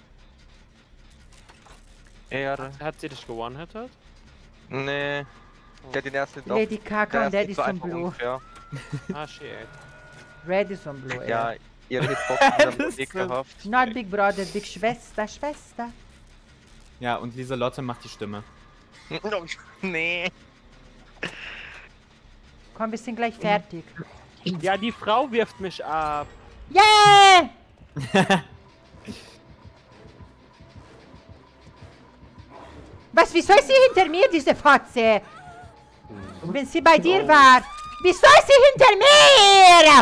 Ehre. Hat sie dich gewonnen-hittet? Nee. Der hat den ersten doch. Lady Gaga und Der erste war Redison einfach Blue. unfair. Ah, shit. Redison Blue, Ja, ja. ihre Hitboxen sind Das ist ekelhaft. Not Big Brother, Big Schwester, Schwester. Ja, und Lieselotte macht die Stimme. Nee. Komm, wir sind gleich fertig. Ja, die Frau wirft mich ab. Yeah! Was, wieso ist sie hinter mir, diese Fotze? Wenn sie bei dir war. Wieso ist sie hinter mir?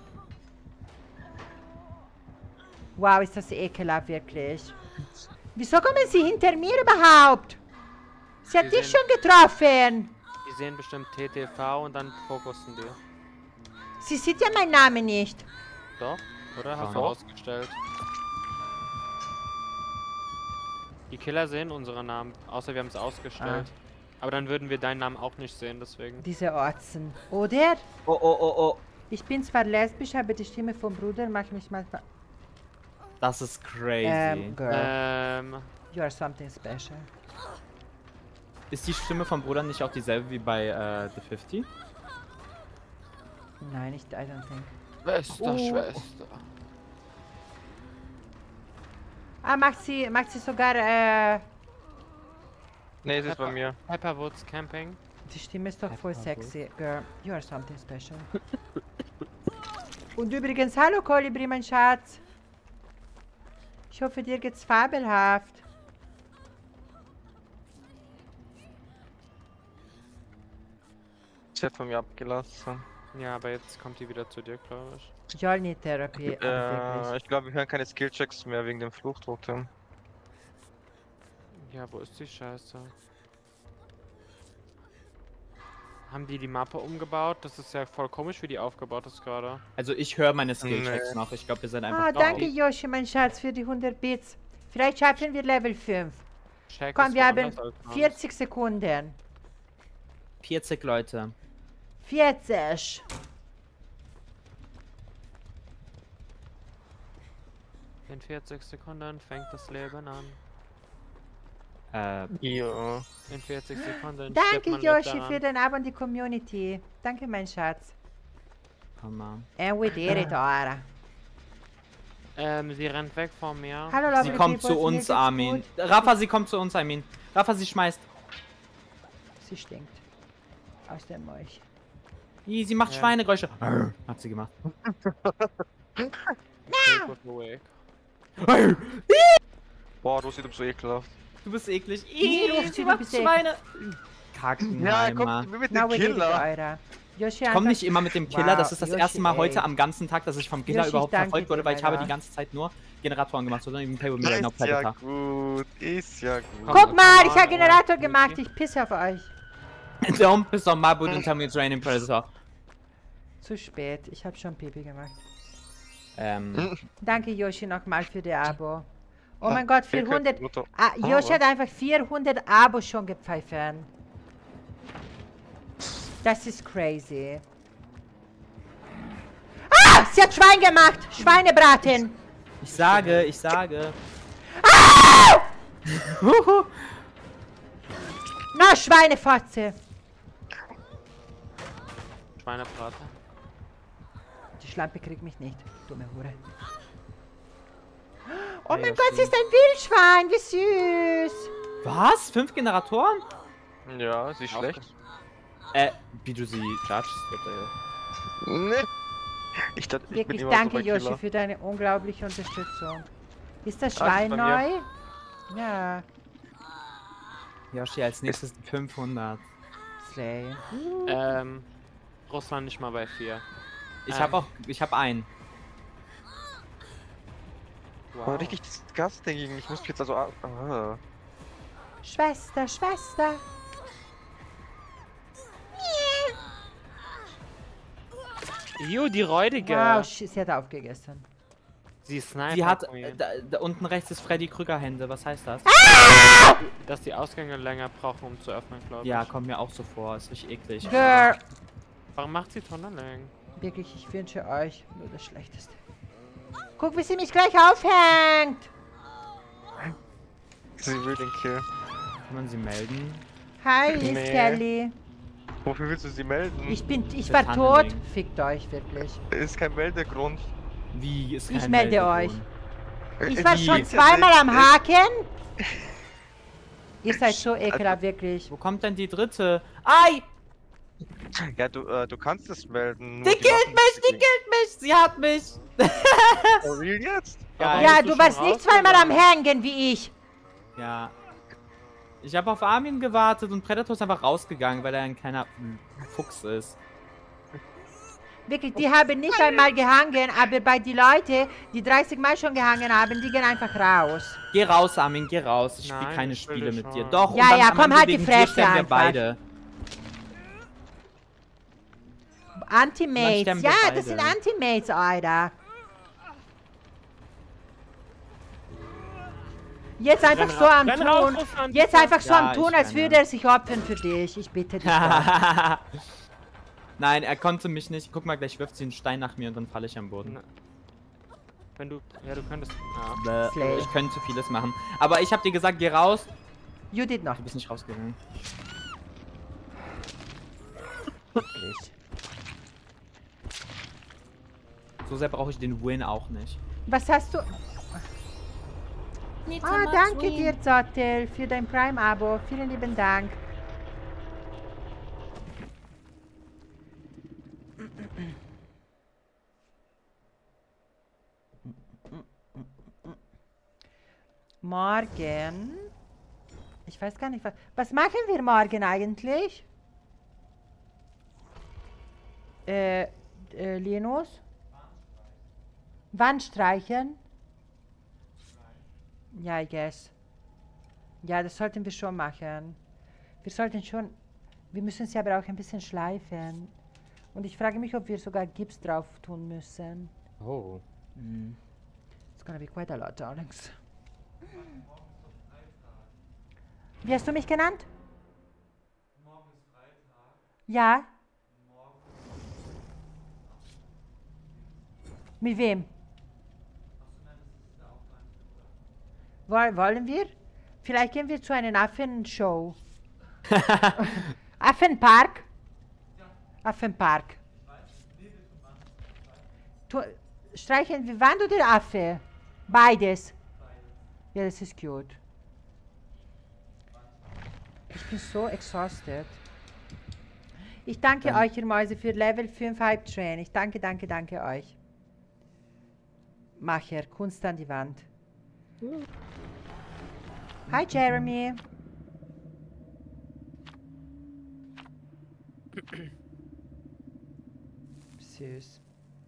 Wow, ist das ekelhaft, wirklich. Wieso kommen sie hinter mir überhaupt? Sie hat Sie dich sehen- schon getroffen. Die sehen bestimmt T T V und dann fokussen die. Sie sieht ja meinen Namen nicht. Doch? Oder? Hast du Doch. ausgestellt? Die Killer sehen unsere Namen, außer wir haben es ausgestellt. Aber dann würden wir deinen Namen auch nicht sehen, deswegen. Diese Orzen. Oder? Oh, oh, oh, oh. Ich bin zwar lesbisch, aber die Stimme vom Bruder macht mich manchmal... Das ist crazy. Ähm, girl. Ähm, You are something special. Ist die Stimme vom Bruder nicht auch dieselbe wie bei äh, The fifty? Nein, nicht, I don't think. Schwester, Oh. Schwester. Ah, macht sie, macht sie sogar, äh... Nee, es ist bei mir. Pepperwoods Camping. Die Stimme ist doch voll Pepper sexy. Girl, you are something special. Und übrigens, hallo Kolibri, mein Schatz. Ich hoffe, dir geht's fabelhaft. Sie hat von mir abgelassen. Ja, aber jetzt kommt die wieder zu dir, glaube ich. Jolni-Therapie, Äh, wirklich. ich glaube, wir hören keine Skillchecks mehr wegen dem Fluchtotem. Ja, wo ist die Scheiße? Haben die die Mappe umgebaut? Das ist ja voll komisch, wie die aufgebaut ist gerade. Also ich höre meine Skillchecks Nee. noch. Ich glaube, wir sind einfach Ah, drauf. danke Yoshi, mein Schatz, für die hundert Bits. Vielleicht schaffen wir Level fünf. Check Komm, ist wir haben woanders als sonst. vierzig Sekunden. vierzig Leute. vierzig. In vierzig Sekunden fängt das Leben an. Äh, Ja. In vierzig Sekunden stirbt Danke man mit Yoshi daran. für den Abo und die Community. Danke, mein Schatz. komm mal. And we did it, Dora. Ähm, sie rennt weg von mir. Hallo, Sie lovely kommt people, zu mir uns, geht's Armin. gut. Rafa, sie kommt zu uns, Armin. Rafa, sie schmeißt. Sie stinkt. Aus dem Molch. Ih, sie macht Ja. Schweinegeräusche. Arr, hat sie gemacht. Take with awake. Boah, du siehst so ekelhaft. Du bist eklig. Wie Ih, ruft sie sie, du macht bist Schweine. Ja, Kackenheimer. komm mit Now dem we did it, Killer. Eura. Yoshi, Komm einfach- nicht immer mit dem Killer. Wow, Das ist das Yoshi, erste Mal ey. heute am ganzen Tag, dass ich vom Killer Yoshi, überhaupt danke verfolgt wurde, dir, weil ich habe Alter. die ganze Zeit nur Generatoren gemacht, sondern eben Play with Me Right Now Ist ja Predator. gut, ist ja gut. Komm, Guck mal, come ich on, habe Generator Mickey. gemacht. Ich pisse auf euch. Don't piss on my boot and tell me it's raining Predator. Zu spät. Ich habe schon Pipi gemacht. Ähm, Danke, Yoshi, nochmal für die Abo. Oh Ah, mein Gott, wir können vierhundert. Lotto- Ah, Ah, Yoshi was? hat einfach vierhundert Abos schon gepfeifen. Das ist crazy. Ah, sie hat Schwein gemacht. Schweinebraten. ich sage, ich sage. Na, Schweinefotze. Schweinebraten. Die Schlampe kriegt mich nicht. Dumme Hure. Oh Hey, mein Yoshi. Gott, sie ist ein Wildschwein. Wie süß. Was? Fünf Generatoren? Ja, sie ist Auch schlecht. Äh, wie du sie judgest, bitte. Nee. Ich, dachte, ich bin Wirklich immer danke, so bei Yoshi, Killer. für deine unglaubliche Unterstützung. Ist das Ah, ist Schwein bei neu? mir. Ja, Yoshi als nächstes fünfhundert. Slay. Ähm, Russland nicht mal bei vier. Ich Ähm. habe auch, ich habe einen. Oh, richtig disgusting. Ich muss mich jetzt also. Ah. Schwester, Schwester. Ju, die Räudige. Wow, sch- sie hat aufgegessen. Sie sniped. Sie hat, Queen. äh, da, da unten rechts ist Freddy Krüger Hände. Was heißt das? Dass die Ausgänge länger brauchen, um zu öffnen, glaube ich. Ja, kommt mir auch so vor. Ist richtig eklig. Girl. Warum macht sie Tunneling? Wirklich, ich wünsche euch nur das Schlechteste. Guck, wie sie mich gleich aufhängt. Sie will den Kill. Kann man sie melden? Hi, hier ist Nee. Kelly. Wofür willst du sie melden? Ich bin, ich Für war tot. Tunneling. Fickt euch, wirklich. Ist kein Meldegrund. Wie ist Ich kein melde Meldeton? euch. Ich war Wie? schon zweimal am Haken. Ihr seid so ekelhaft, wirklich. Wo kommt denn die dritte? Ei! Ja, du, äh, du kannst es melden. Die killt mich, die killt mich! Sie hat mich! Oh, real jetzt? Ja, Ja, bist du du warst schon nicht zweimal am rausgegangen? Hängen wie ich. Ja. Ich habe auf Armin gewartet und Predator ist einfach rausgegangen, weil er ein kleiner Fuchs ist. Wirklich, die haben nicht einmal gehangen, aber bei die Leute, die dreißig Mal schon gehangen haben, die gehen einfach raus. Geh raus, Armin, geh raus. Ich spiele Nein, keine ich will Spiele dich mit dir. schon. Doch, Ja, und dann ja, am komm, Ende halt die wegen dir Fresse sterben wir einfach. beide. Antimates. sterben wir Ja, beide. das sind Antimates, Alter. Jetzt einfach Renn so ra- am renn raus, Tun. Russland, Jetzt Russland. einfach so Ja, am Tun, ich als renne. würde er sich opfern für dich. Ich bitte dich. doch. Nein, er konnte mich nicht. Guck mal, gleich wirft sie einen Stein nach mir und dann falle ich am Boden. Na- Wenn du. Ja, du könntest. Ja. Bäh. Slay. Ich könnte vieles machen. Aber ich hab dir gesagt, geh raus. Judith noch. Du bist nicht rausgegangen. So sehr brauche ich den Win auch nicht. Was hast du? Ah, danke dir, Zottel, für dein Prime-Abo. Vielen lieben Dank. Morgen. Ich weiß gar nicht, was. Was machen wir morgen eigentlich? Äh, äh Linus? Wand streichen? Ja, I guess. Ja, das sollten wir schon machen. Wir sollten schon... Wir müssen sie aber auch ein bisschen schleifen. Und ich frage mich, ob wir sogar Gips drauf tun müssen. Oh. Mm. It's gonna be quite a lot, darlings. Wie hast du mich genannt? Morgen ist Freitag. Ja. Mit wem? Woll, wollen wir? Vielleicht gehen wir zu einer Affenshow. Affenpark? Affenpark. Tu, streichen wir Wand oder Affe? Beides. Ja, das ist cute. Ich bin so exhausted. Ich danke Dann- euch, ihr Mäuse, für Level fünf Hype Train. Ich danke, danke, danke euch. Macher, Kunst an die Wand. Hi, Jeremy. Süß.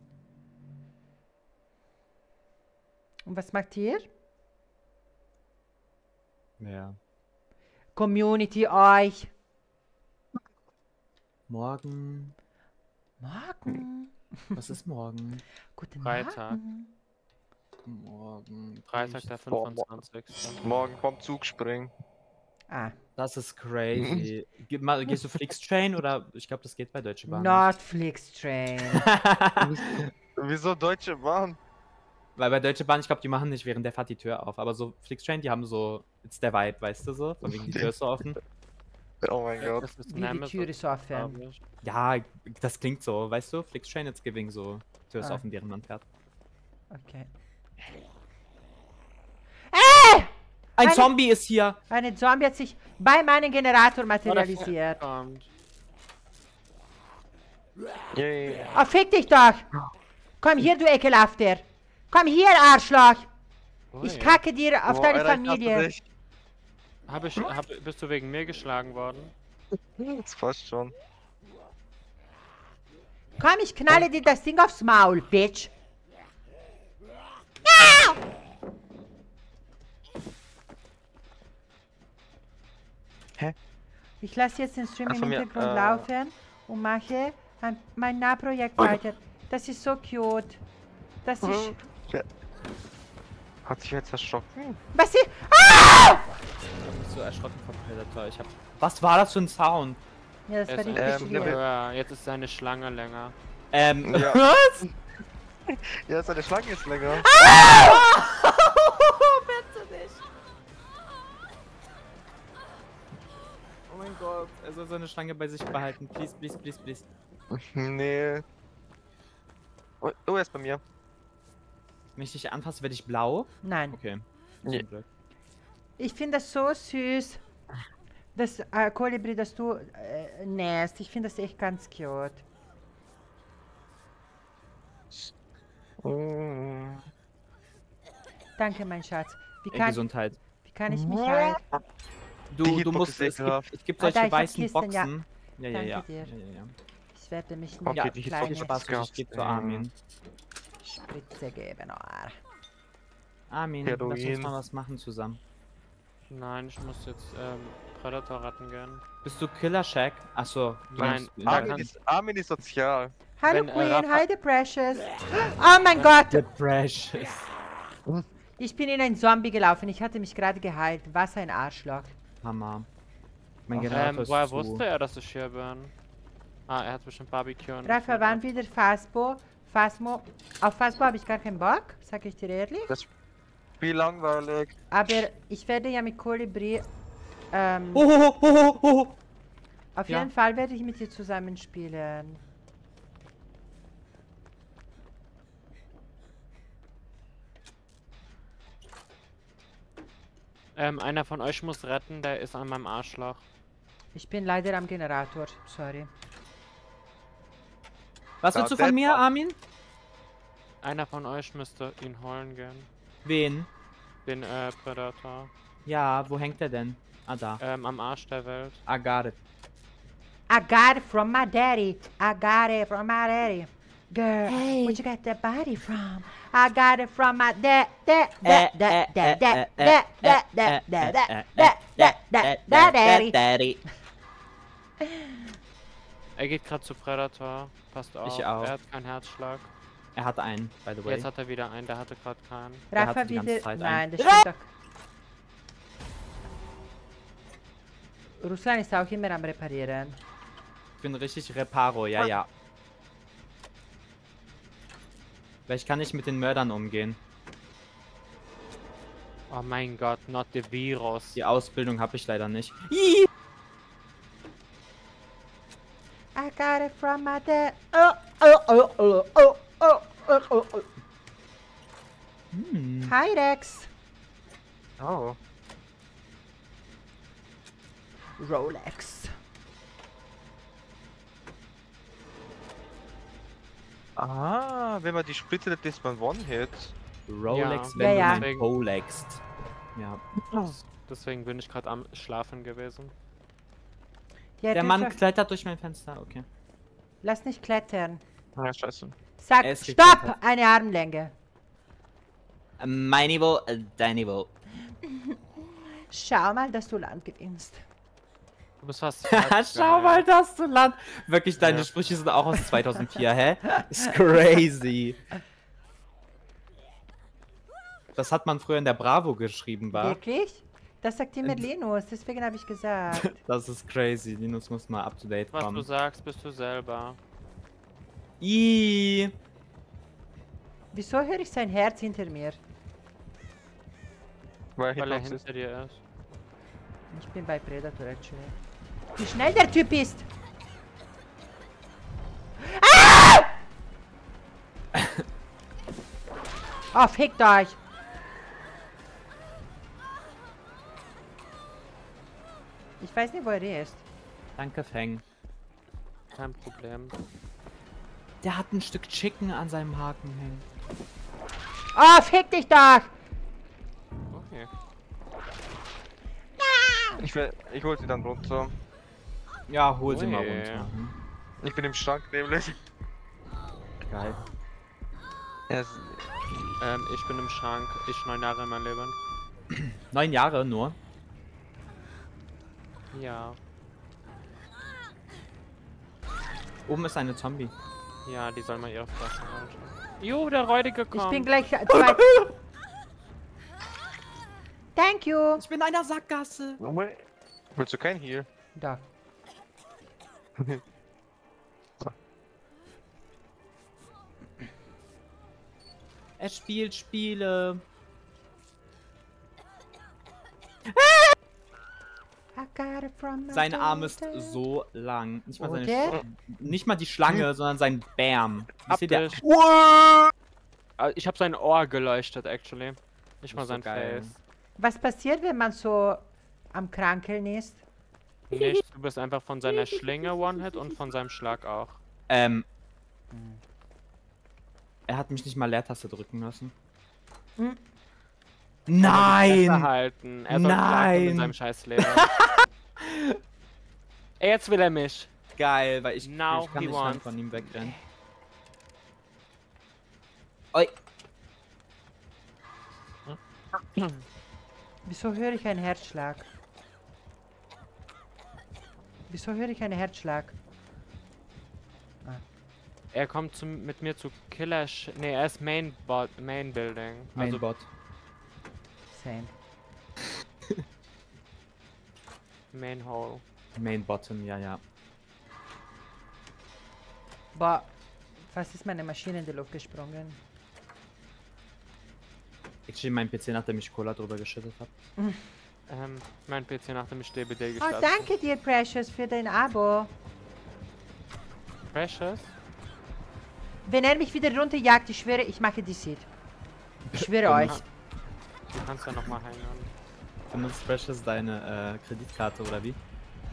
Und was macht ihr? Ja. Community euch. Morgen. Morgen. Was ist morgen? Guten Freitag. Morgen. Morgen. Freitag, der Boah, fünfundzwanzigste Morgen vom Zug springen. Ah, Das ist crazy. Ge mal, gehst du Flixtrain oder ich glaube, das geht bei Deutsche Bahn. Nordflix Train. Wieso Deutsche Bahn? Weil bei Deutsche Bahn, ich glaube, die machen nicht während der Fahrt die Tür auf. Aber so Flixtrain, die haben so, it's der Vibe, weißt du so? Von wegen die Tür ist so offen. Oh mein Gott. Das ist Wie die Nemesis, Tür ist offen. glaub ich. Ja, das klingt so, weißt du? Flixtrain, it's giving so, Tür ist Ah. offen, während man fährt. Okay. Ein Eine- Zombie ist hier! Eine Zombie hat sich bei meinem Generator Oh, der materialisiert. kommt. Yay. Oh, fick dich doch! Komm hier, du Ekelhafter! Komm hier, Arschloch! Ich Ui. kacke dir auf Oh, deine Alter, ich hasse Familie. dich. Hab ich, hab, bist du wegen mir geschlagen worden? Das passt schon. Komm, ich knalle dir das Ding aufs Maul, Bitch. Hä? Ich lasse jetzt den Stream Also im mir, Hintergrund äh, laufen und mache ein, mein Nahprojekt weiter. Das ist so cute. Das ist... Ja. Hat sich jetzt erschrocken? Was ist... Ich bin so erschrocken vom Predator. Ich hab. Was war das für ein Sound? Ja, das Er war ist richtig ähm, schwierig. Level- Ja, jetzt ist seine Schlange länger. Ähm, Ja. was? Ja, seine Schlange ist länger. Bitte nicht. Oh mein Gott, er soll seine Schlange bei sich behalten. Please, please, please, please. Nee. Oh, oh, er ist bei mir. Wenn ich dich anfasse, werde ich blau. Nein. Okay. Nee. Zum Glück. Ich finde das so süß. Das äh, Kolibri, das du äh, nähst. Ich finde das echt ganz cute. Mm. Danke, mein Schatz. Wie Äh, kann, Gesundheit. wie kann ich mich heilen? Du, Die du Hitbox musst, ist es gibt, ekelhaft. es gibt Ah, da, solche ich hab weißen Kisten, ja. Boxen. Ja, ja, Danke ja. dir. ja, ja, ja. Ich werde mich Okay, nicht die Viel Hitbox kleine ist Spaß, ganz ich gebe zu ähm, Armin. Spritze geben. Oh. Armin, lass uns Heroin. mal was machen zusammen. Nein, ich muss jetzt ähm, Predator retten gehen. Bist du Killer Shack? Achso. du Nein, bist- Armin Armin ist, Armin ist sozial. Hallo Wenn, äh, Queen, Rafa- hi the Precious. Oh mein Gott, The Precious. ich bin in ein Zombie gelaufen. Ich hatte mich gerade geheilt. Was ein Arschloch. Hammer. Mein Ähm, Generator ist woher zu. wusste er, dass ich hier bin? Ah, er hat bestimmt Barbecue und... Rafa, wann wieder Fasbo? Fasmo. Auf Fasbo habe ich gar keinen Bock, sag ich dir ehrlich. Wie langweilig. Aber ich werde ja mit Kolibri. Ähm, Oh, oh, oh, oh, oh. auf ja. jeden Fall werde ich mit dir zusammen spielen. Ähm, einer von euch muss retten, der ist an meinem Arschloch. Ich bin leider am Generator, sorry. Was Ja, willst du von Dead mir, Mann. Armin? Einer von euch müsste ihn holen gehen. Wen? Den äh, Predator. Ja, wo hängt der denn? Ah, da. Ähm, am Arsch der Welt. I got it. I got it from my daddy. I got it from my daddy. Girl, where'd you get that body from? I got it from my dad, dad, dad, dad, dad, dad, dad, dad, dad, dad, dad, dad, dad, dad, daddy. Daddy. Er geht gerade zu Predator. Passt auf. Ich auch. Er hat keinen Herzschlag. Er hat einen, by the way. Jetzt hat er wieder einen, der hatte gerade keinen. Der Rafa hatte die ganze wieder. Zeit Nein, einen. das stimmt doch. Ruslan ist auch immer am Reparieren. Ich bin richtig Reparo, ja, ja. Weil ich kann nicht mit den Mördern umgehen. Oh mein Gott, not the Virus. Die Ausbildung habe ich leider nicht. Ih! I got it from my dad. Oh, oh, oh, oh, oh, oh, oh, oh, oh. Hm. Hi Rex. Oh. Rolex. Ah, wenn man die splittet, ist man One-Hit. Rolex, Ja. wenn Ja, du ja. mein Rolext. Ja. Deswegen bin ich gerade am Schlafen gewesen. Ja, Der du Mann sag- klettert durch mein Fenster, okay. Lass nicht klettern. Ah, scheiße. Sag, Er ist stopp! geklettert. Eine Armlänge. Mein Niveau, äh, dein Niveau. Schau mal, dass du Land gewinnst. Du bist fast. Schau mal, das du Land. Wirklich, deine Ja. Sprüche sind auch aus zweitausendvier, hä? Ist crazy. Das hat man früher in der Bravo geschrieben, war. Wirklich? Das sagt immer Linus, deswegen habe ich gesagt. Das ist crazy. Linus muss mal up to date Was du kommen. sagst, bist du selber. Ih. Wieso höre ich sein Herz hinter mir? Weil Weil er Hitbox ist. hinter dir ist. Ich bin bei Predator, actually. Wie schnell der Typ ist! Ah! Oh, fickt euch! Ich weiß nicht, wo er ist. Danke, Feng. Kein Problem. Der hat ein Stück Chicken an seinem Haken hängen. Oh, fick dich doch! Okay. Ich, will, ich hol sie dann runter. Ja, hol sie mal Ui. runter. Hm? Ich bin im Schrank nämlich. Geil. Ja, es- Ähm, ich bin im Schrank. Ich neun Jahre in meinem Leben. Neun Jahre nur. Ja. Oben ist eine Zombie. Ja, die soll mal ihre Fresse halten. Jo, der Räudige kommt. Ich bin gleich zwei. Thank you. Ich bin in einer Sackgasse. Willst du kein Heal? Da. Er spielt Spiele. I got it from my Sein Arm ist daughter. so lang. Nicht mal, seine Oder? Sch nicht mal die Schlange, sondern sein Bärm. Wie seht ihr? Haptisch. Ah, Ich hab sein Ohr geleuchtet, actually. Nicht mal ist so sein geil. Face. Was passiert, wenn man so am Krankeln ist? Nicht, du bist einfach von seiner Schlinge One-Hit und von seinem Schlag auch. Ähm. Er hat mich nicht mal Leertaste drücken lassen. Hm. Nein! Nein! Halten. Er soll klarkommen Nein! mit seinem Scheißleben. Ey, Jetzt will er mich. Geil, weil ich, Now ich kann he nicht lang wants. von ihm wegrennen. Oi. Wieso höre ich einen Herzschlag? Wieso höre ich einen Herzschlag? Er kommt zum, mit mir zu Killer. Sch nee, er ist Main Bot, Main Building. Also Mainbot. Same. Main Hole. Main Bottom, ja, ja. Boah, fast ist meine Maschine in die Luft gesprungen. Ich stehe meinen P C, nachdem ich Cola drüber geschüttet habe. Ähm, mein P C nachdem ich D B D Oh, gestartet danke dir, Precious, für dein Abo. Precious? Wenn er mich wieder runterjagt, ich schwöre, ich mache die Seed. Ich schwöre euch. Du kannst ja nochmal hängen. Benutzt Precious deine äh, Kreditkarte oder wie?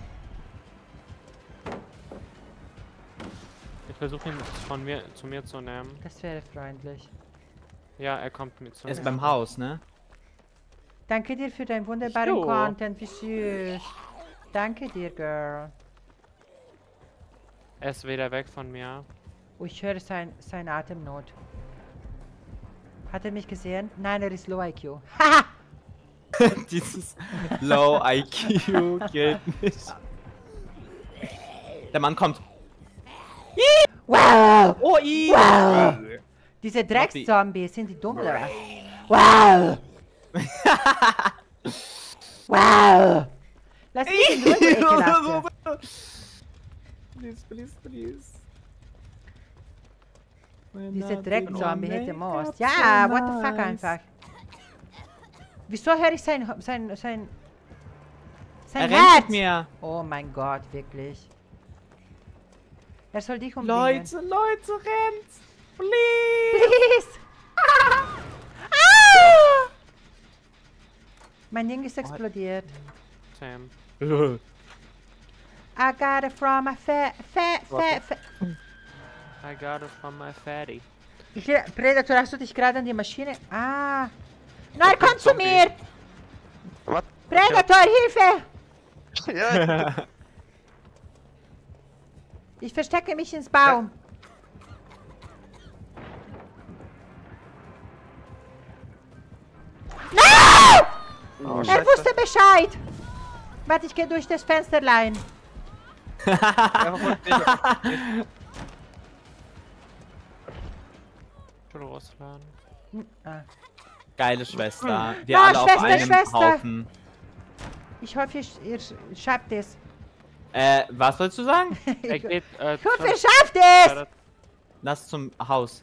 Ich versuche ihn von mir zu mir zu nehmen. Das wäre freundlich. Ja, er kommt mir zu Er ist mir. beim Haus, ne? Danke dir für deinen wunderbaren Jo. Content, wie süß. Danke dir, Girl. Er ist wieder weg von mir. Oh, ich höre sein, sein Atemnot. Hat er mich gesehen? Nein, er ist Low I Q. Haha! Dieses Low I Q gilt nicht. Der Mann kommt. Wow! Oh, i! Wow! Diese Dreckszombies, sind die dumm oder was? Wow! Wow! Lass mich in Ruhe, du Ekelhafte. Please, please, please. Diese Dreckzombie hätte Most. Ja, what the fuck einfach. Wieso höre ich sein, sein, sein, sein Er rennt Herz? mit mir. Oh mein Gott, wirklich. Er soll dich umbringen. Leute, Leute, rennt! Please! Please! Ah! Ah! Mein Ding ist explodiert. Sam. I got it from a fa fa fa fa I got it from my fatty. Ich, Predator, hast du dich gerade an die Maschine? Ah! Nein, komm zu mir! Was? Predator, Hilfe! Ja, Ich verstecke mich ins Baum. oh, Er Scheiße. wusste Bescheid! Warte, ich gehe durch das Fensterlein. Ja, verfolgt mich. Russland. Hm, ah. Geile Schwester. Wir Ja, alle auf Schwester, einem Schwester. Haufen. Ich hoffe, ihr, sch- ihr sch- schafft es. Äh, was wolltest du sagen? Er Ich geht, äh, hoffe, ihr zum- schafft es! Lass zum Haus.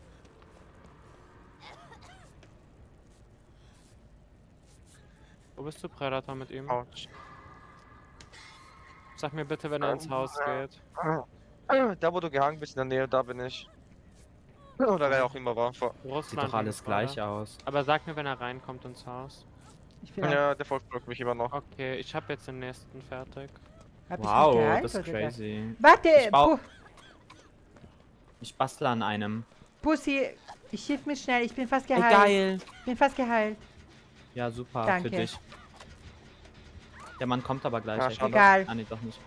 Wo bist du, Predator, mit ihm? Autsch. Sag mir bitte, wenn er ins Haus geht. Da, wo du gehangen bist, in der Nähe, da bin ich. Oder wer auch immer war. Vor- Sieht Russland. doch alles links, gleich oder? aus. Aber sag mir, wenn er reinkommt ins Haus. Ich will Ja, der folgt mich immer noch. Okay, ich habe jetzt den nächsten fertig. Hab ich Wow, nicht geheilt, das ist oder? crazy. Warte, Ich bau- Pu Ich bastle an einem. Pussy, ich hilf mir schnell, ich bin fast Ey, geheilt. geil. Ich bin fast geheilt. Ja, super Danke. für dich. Der Mann kommt aber gleich. Ja, ey. schade. Egal. Ah, nee, doch nicht.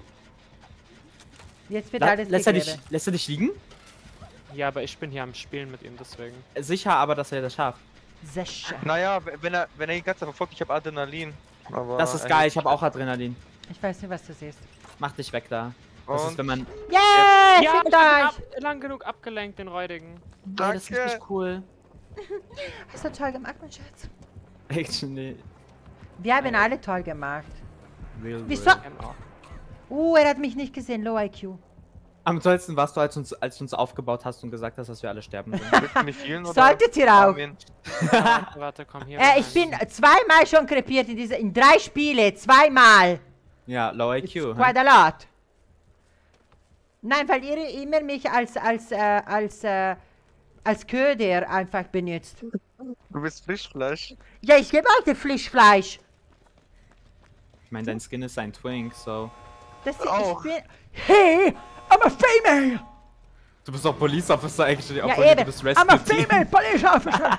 Jetzt wird La alles lässt, er gegeben. dich, lässt er dich liegen? Ja, aber ich bin hier am Spielen mit ihm, deswegen. Sicher aber, dass er das schafft. Sicher. Naja, wenn er, wenn er die ganze Zeit verfolgt, ich habe Adrenalin. Aber Das ist er geil, hält ich habe auch Adrenalin. Ich weiß nicht, was du siehst. Mach dich weg da. Das Und ist, wenn man... Yeah, Ja, fickt ich bin euch! ab, lang genug abgelenkt, den Räudigen. Ey, das ist Danke. richtig cool. Hast du toll gemacht, mein Schatz? Actually. Wir haben alle toll gemacht. Real Wieso? real. Genau. Uh, er hat mich nicht gesehen, Low I Q. Am tollsten warst du, als, uns, als du uns aufgebaut hast und gesagt hast, dass wir alle sterben sollen. Willst du mich healen, oder? Solltet ihr auch. Armin? Warte, warte, komm hier. Äh, ich bin rein. zweimal schon krepiert in diese, in drei Spiele, zweimal. Ja, Low I It's Q. quite a lot. Nein, weil ihr immer mich als, als, äh, als, äh, als Köder einfach benutzt. Du bist Fischfleisch. Ja, ich gebe auch dir Fischfleisch. Ich meine, dein Skin ist ein Twink, so. Das ich Auch. bin... Hey, I'm a female! Du bist auch Police Officer, actually. Ja, obwohl eben. du bist I'm a Rescue female Team. police officer!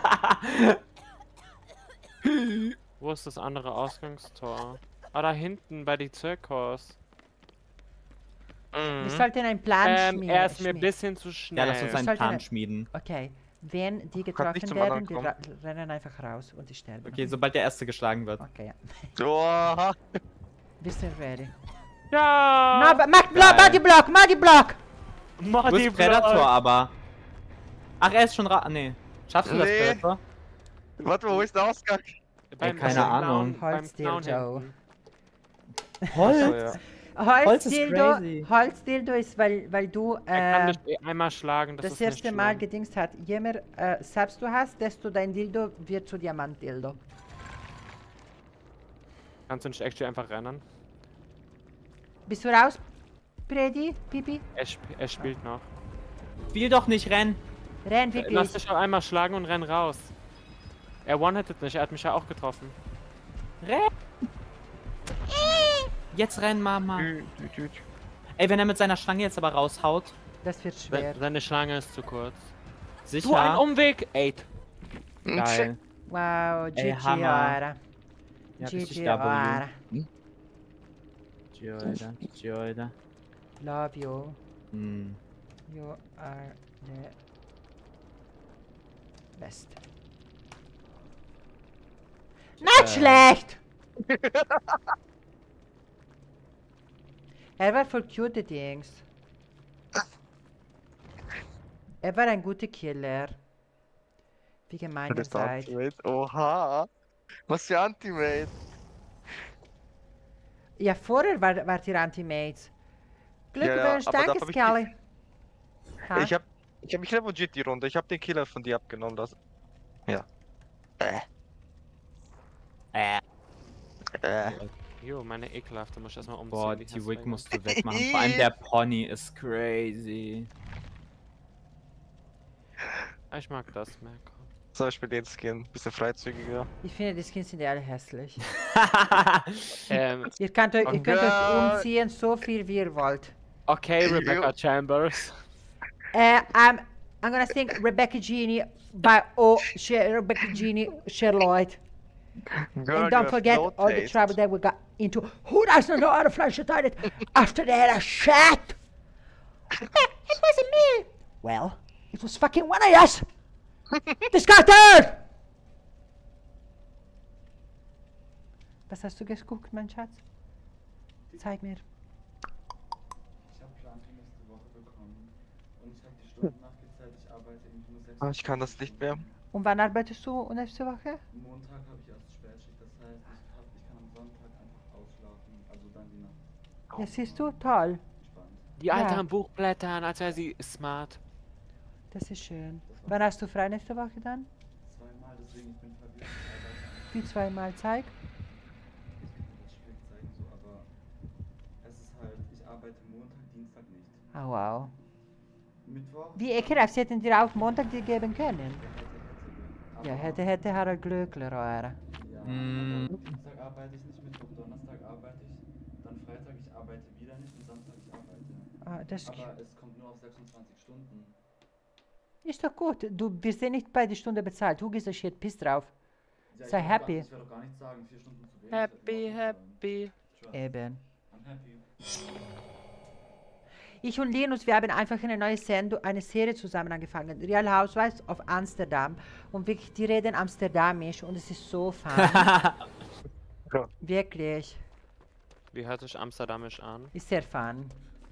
Wo ist das andere Ausgangstor? Ah, da hinten bei die Zirkus. Wir Mhm. sollten einen Plan Ähm, schmieden. er ist mir ein schmieden. bisschen zu Ja, schnell. lass uns einen sollte Plan eine- schmieden. Okay, wenn die nicht getroffen zum werden, anderen die kommen. ra- rennen einfach raus und die sterben. Okay, sobald der Erste geschlagen wird. Okay, ja. Oha. Bist du ready? Ja! Na, aber mach Block, Geil. Body Block, Body Block! Mach Wo die ist Predator Block. aber? Ach, er ist schon ra... Nee. Schaffst du das, Nee. Predator? Warte, wo ist der Ausgang? Beim- keine beim Ahnung. Clown- beim Holzdil Clown Joe. hinten. Holz? Achso, ja. Holz ist Holzdildo, crazy. Holzdildo ist, weil, weil du Er kann äh, dich eh einmal schlagen, das, das ist erste nicht Mal schlimm. gedingst hat. Je mehr äh, Subs du hast, desto dein Dildo wird zu Diamant-Dildo. Kannst du nicht actually einfach rennen? Bist du raus, Brady, Pipi? Er, sp er spielt noch. Spiel doch nicht, renn! Renn, Lass wirklich. dich auch einmal schlagen und renn raus. Er one-hittet nicht, er hat mich ja auch getroffen. Renn! Jetzt renn, Mama. Tü, tü, tü, tü. Ey, wenn er mit seiner Schlange jetzt aber raushaut. Das wird schwer. Se- Seine Schlange ist zu kurz. Sicher. Du, ein Umweg! Eight. Geil. Wow, G Ey, G, Hammer. Alter. Ja, G richtig G, W. Alter. G, Alter. G, Alter. Love you. Hm. You are the best. Nicht Äh. schlecht! Er war voll cute, der Dings. Er war ein guter Killer. Wie gemein ihr Das ist seid. Anti-Mate. Oha. Was für Anti-Mate? Ja, vorher war, wart ihr Anti-Mates. Glückwunsch, Ja, ja, aber da danke, hab ich Scully. Ha? Ich hab, ich hab mich legit die Runde. Ich hab den Killer von dir abgenommen. Das. Ja. Äh. Äh. Äh. Jo, meine ekelhafte muss ich erstmal umziehen. Boah, die die kannst Wig du musst du wegmachen. Vor allem der Pony ist crazy. Ah, ich mag das, Merko. Zum Beispiel den Skin. Bisschen freizügiger. Ich finde, die Skins sind ja alle hässlich. Ähm, Ihr könnt euch, ihr könnt euch Gott. umziehen, so viel wie ihr wollt. okay, Jo. Rebecca Chambers. Uh, I'm, I'm gonna sing Rebecca Genie by O. She, Rebecca Genie Charlotte. Girl, And don't forget all the trouble that we got into. Who doesn't know how to flush a toilet after they had a shit? Eh, it wasn't me. Well, it was fucking one of us. Disgusted! Was hast du geguckt, mein Schatz? Zeig mir. Ich habe Plan für nächste Woche bekommen. Und ich habe die Stunden nachgezählt. Ich arbeite irgendwie nur sechs Ah, ich kann das nicht mehr. Und wann arbeitest du nächste Woche? Montag habe ich erst Spätschicht. Das heißt, ich, hab, ich kann am Sonntag einfach ausschlafen. Also dann die Nacht. Ja, siehst du? Toll. Entspannt. Die Alte Ja. am Buch blättern, als wäre sie smart. Das ist schön. Wann hast du frei nächste Woche dann? Zweimal, deswegen ich bin verwirrt. Ich arbeite einfach. Wie zweimal Zeig? Ich kann dir das schlecht zeigen, so, aber es ist halt, ich arbeite Montag, Dienstag nicht. Oh, wow. Mittwoch. Wie ekelhaft, sie hätten dir auch Montag die geben können. Ja, Ja, hätte, hätte. hätte, hätte Harald Glöckler, oder? Ja, Mm. aber Dienstag arbeite ich nicht, Mittwoch, Donnerstag arbeite ich, dann Freitag ich arbeite wieder nicht und Samstag ich arbeite. Ah, das Aber es kommt nur auf sechsundzwanzig Stunden. ist doch gut. Du wirst ja nicht bei der Stunde bezahlt. Who gives a shit? Piss drauf. Ja, ich Sei hab happy. gedacht, Ich werde doch gar nicht sagen, vier Stunden zu wenig. Happy, Ich werd morgen happy. sagen. Eben. I'm happy. Ich und Linus, wir haben einfach eine neue Sendung, eine Serie zusammen angefangen. Real Housewives of Amsterdam. Und wirklich, die reden amsterdamisch und es ist so fun. Ja. Wirklich. Wie hört sich Amsterdamisch an? Ist sehr fun.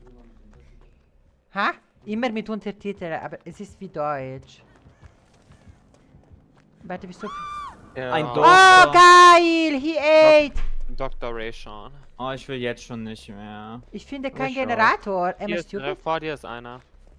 Ha? Immer mit Untertiteln, aber es ist wie Deutsch. Warte, wieso? Ja. Ein Oh, Doktor. geil! He ate! Doktor Ray Sean. Oh, ich will jetzt schon nicht mehr. Ich finde keinen Ich auch. Generator. Am Hier I ist, stupid? äh, vor dir ist einer.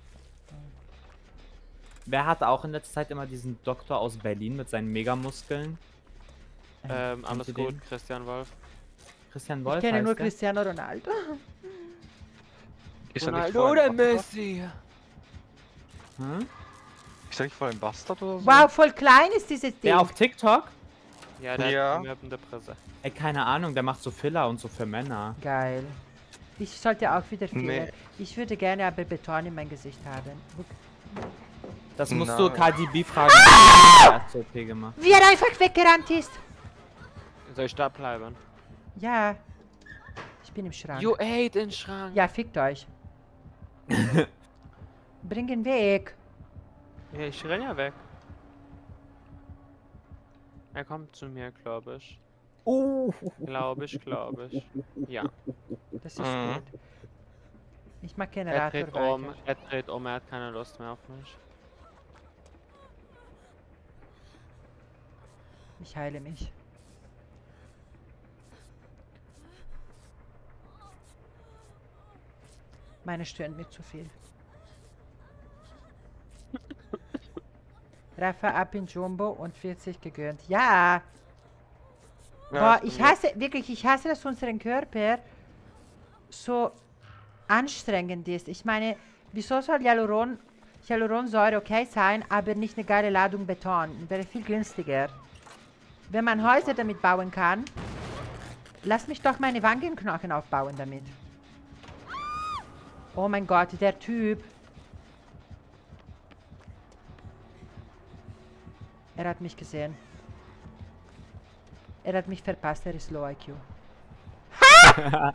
Wer hat auch in letzter Zeit immer diesen Doktor aus Berlin mit seinen Megamuskeln? Ähm, alles ihr gut, den? Christian Wolf. Christian Wolf Ich kenne heißt nur der? Cristiano Ronaldo. Ist er nicht Ronaldo voll oder ein Bastard? Messi? Hm? Ist er nicht voll ein Bastard oder so? Wow, voll klein ist dieses Ding. Der auf TikTok? Ja, der Ja. hat umwerbende Presse. Ey, keine Ahnung, der macht so Filler und so für Männer. Geil. Ich sollte auch wieder Nee. fehlen. Ich würde gerne aber Beton in mein Gesicht haben. Guck. Das musst Nein. du K D B fragen. Der hat O P gemacht. Wie er einfach weggerannt ist. Soll ich da bleiben? Ja. Ich bin im Schrank. You ate den Schrank. Ja, fickt euch. Bring ihn weg. Ja, ich renn ja weg. Er kommt zu mir, glaube ich. Uh. Glaube ich, glaube ich. Ja. Das ist Mhm. gut. Ich mag Er Generator dreht um, weiter. er dreht um, er hat keine Lust mehr auf mich. Ich heile mich. Meine stören mir zu viel. Rafa ab in Jumbo und vierzig gegönnt. Ja! Boah, ich hasse, wirklich, ich hasse, dass unseren Körper so anstrengend ist. Ich meine, wieso soll Hyaluron, Hyaluronsäure okay sein, aber nicht eine geile Ladung Beton? Wäre viel günstiger. Wenn man Häuser damit bauen kann, lass mich doch meine Wangenknochen aufbauen damit. Oh mein Gott, der Typ. Er hat mich gesehen. Er hat mich verpasst, er ist Low I Q. Ha!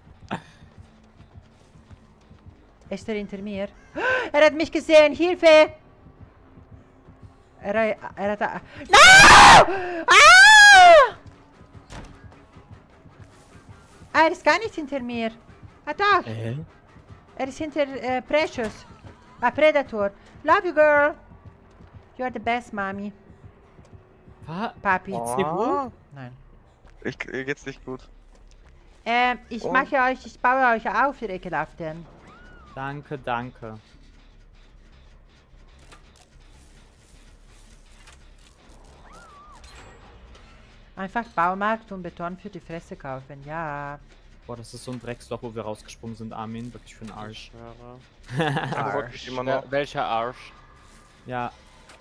Ist er hinter mir? Er hat mich gesehen, Hilfe! Er, er hat... No! Ah! Ah, er ist gar nicht hinter mir. Ah, doch. Äh? Er ist hinter äh, Precious. Ah, Predator. Love you, girl. You are the best, Mami. Was? Papi. Oh, Nein. ich, mir geht's nicht gut. Ähm, ich Und? mache euch, ich baue euch auf, ihr Ekelhaften. Danke, danke. Einfach Baumarkt und Beton für die Fresse kaufen, ja. Boah, das ist so ein Drecksloch, wo wir rausgesprungen sind, Armin. Wirklich für den Ich Arsch. schwöre. Aber wirklich immer noch. Wer, welcher Arsch? Ja.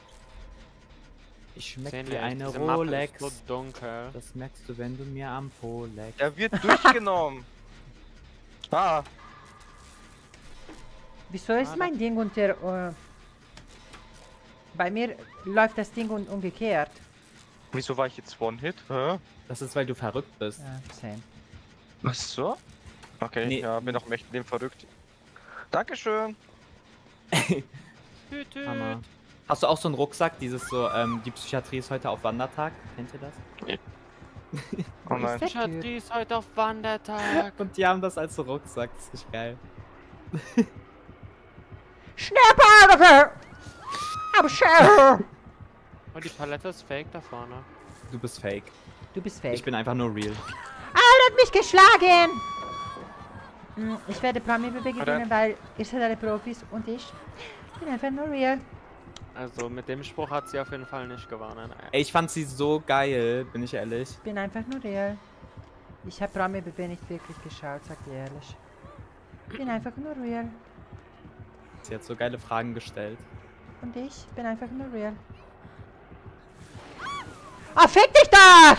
Ich schmeck Sehen wie wir, eine diese Mappe Rolex. ist so dunkel. Das merkst du, wenn du mir am Po leckst. Er wird durchgenommen. Ah, Wieso ist Ah, mein Ding unter... Äh, bei mir läuft das Ding un umgekehrt. wieso war ich jetzt One-Hit? Hä? Das ist, weil du verrückt bist. Ja, same. Ach so? Okay, Nee. ja, bin auch im echten Leben verrückt. Dankeschön. Tüt, tüt. Hammer. Hast du auch so einen Rucksack, dieses so, ähm, die Psychiatrie ist heute auf Wandertag? Kennt ihr das? Oh nein. Ist der Schatzi Typ? ist heute auf Wandertag. Und die haben das als so Rucksack, das ist nicht geil. Snap out of here! I'm sure! Und die Palette ist fake da vorne. Du bist fake. Du bist fake. Ich bin einfach nur real. Ah, er hat mich geschlagen! Hm, ich werde Promi-Bebe gewinnen, weil ihr seid alle Profis und ich bin einfach nur real. Also mit dem Spruch hat sie auf jeden Fall nicht gewonnen. Ey, ich fand sie so geil, bin ich ehrlich. Ich bin einfach nur real. Ich habe Promi-Bebe nicht wirklich geschaut, sagt ihr ehrlich. Ich bin einfach nur real. Sie hat so geile Fragen gestellt. Und ich bin einfach nur real. Ah, fick dich da!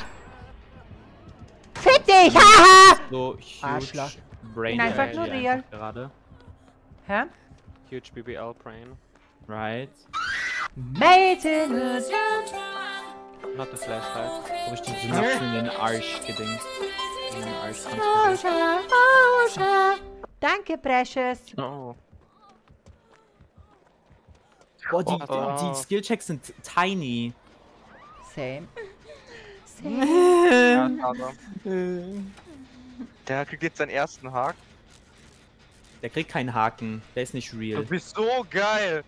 Fick dich, haha! So huge Arschloch. Brain Bin einfach Energy nur real. einfach gerade. Hä? Huge B B L Brain. Right? Made in the not the flashlight. Wo ich die Synapsen in den Arsch gedingst. In den Arsch transferiert. Rosa, Rosa. Danke, Precious. Oh. Boah, die, Oh. die, die Skillchecks sind tiny. Same. Ja, Same. schade. Der kriegt jetzt seinen ersten Haken. Der kriegt keinen Haken. Der ist nicht real. Du bist so geil.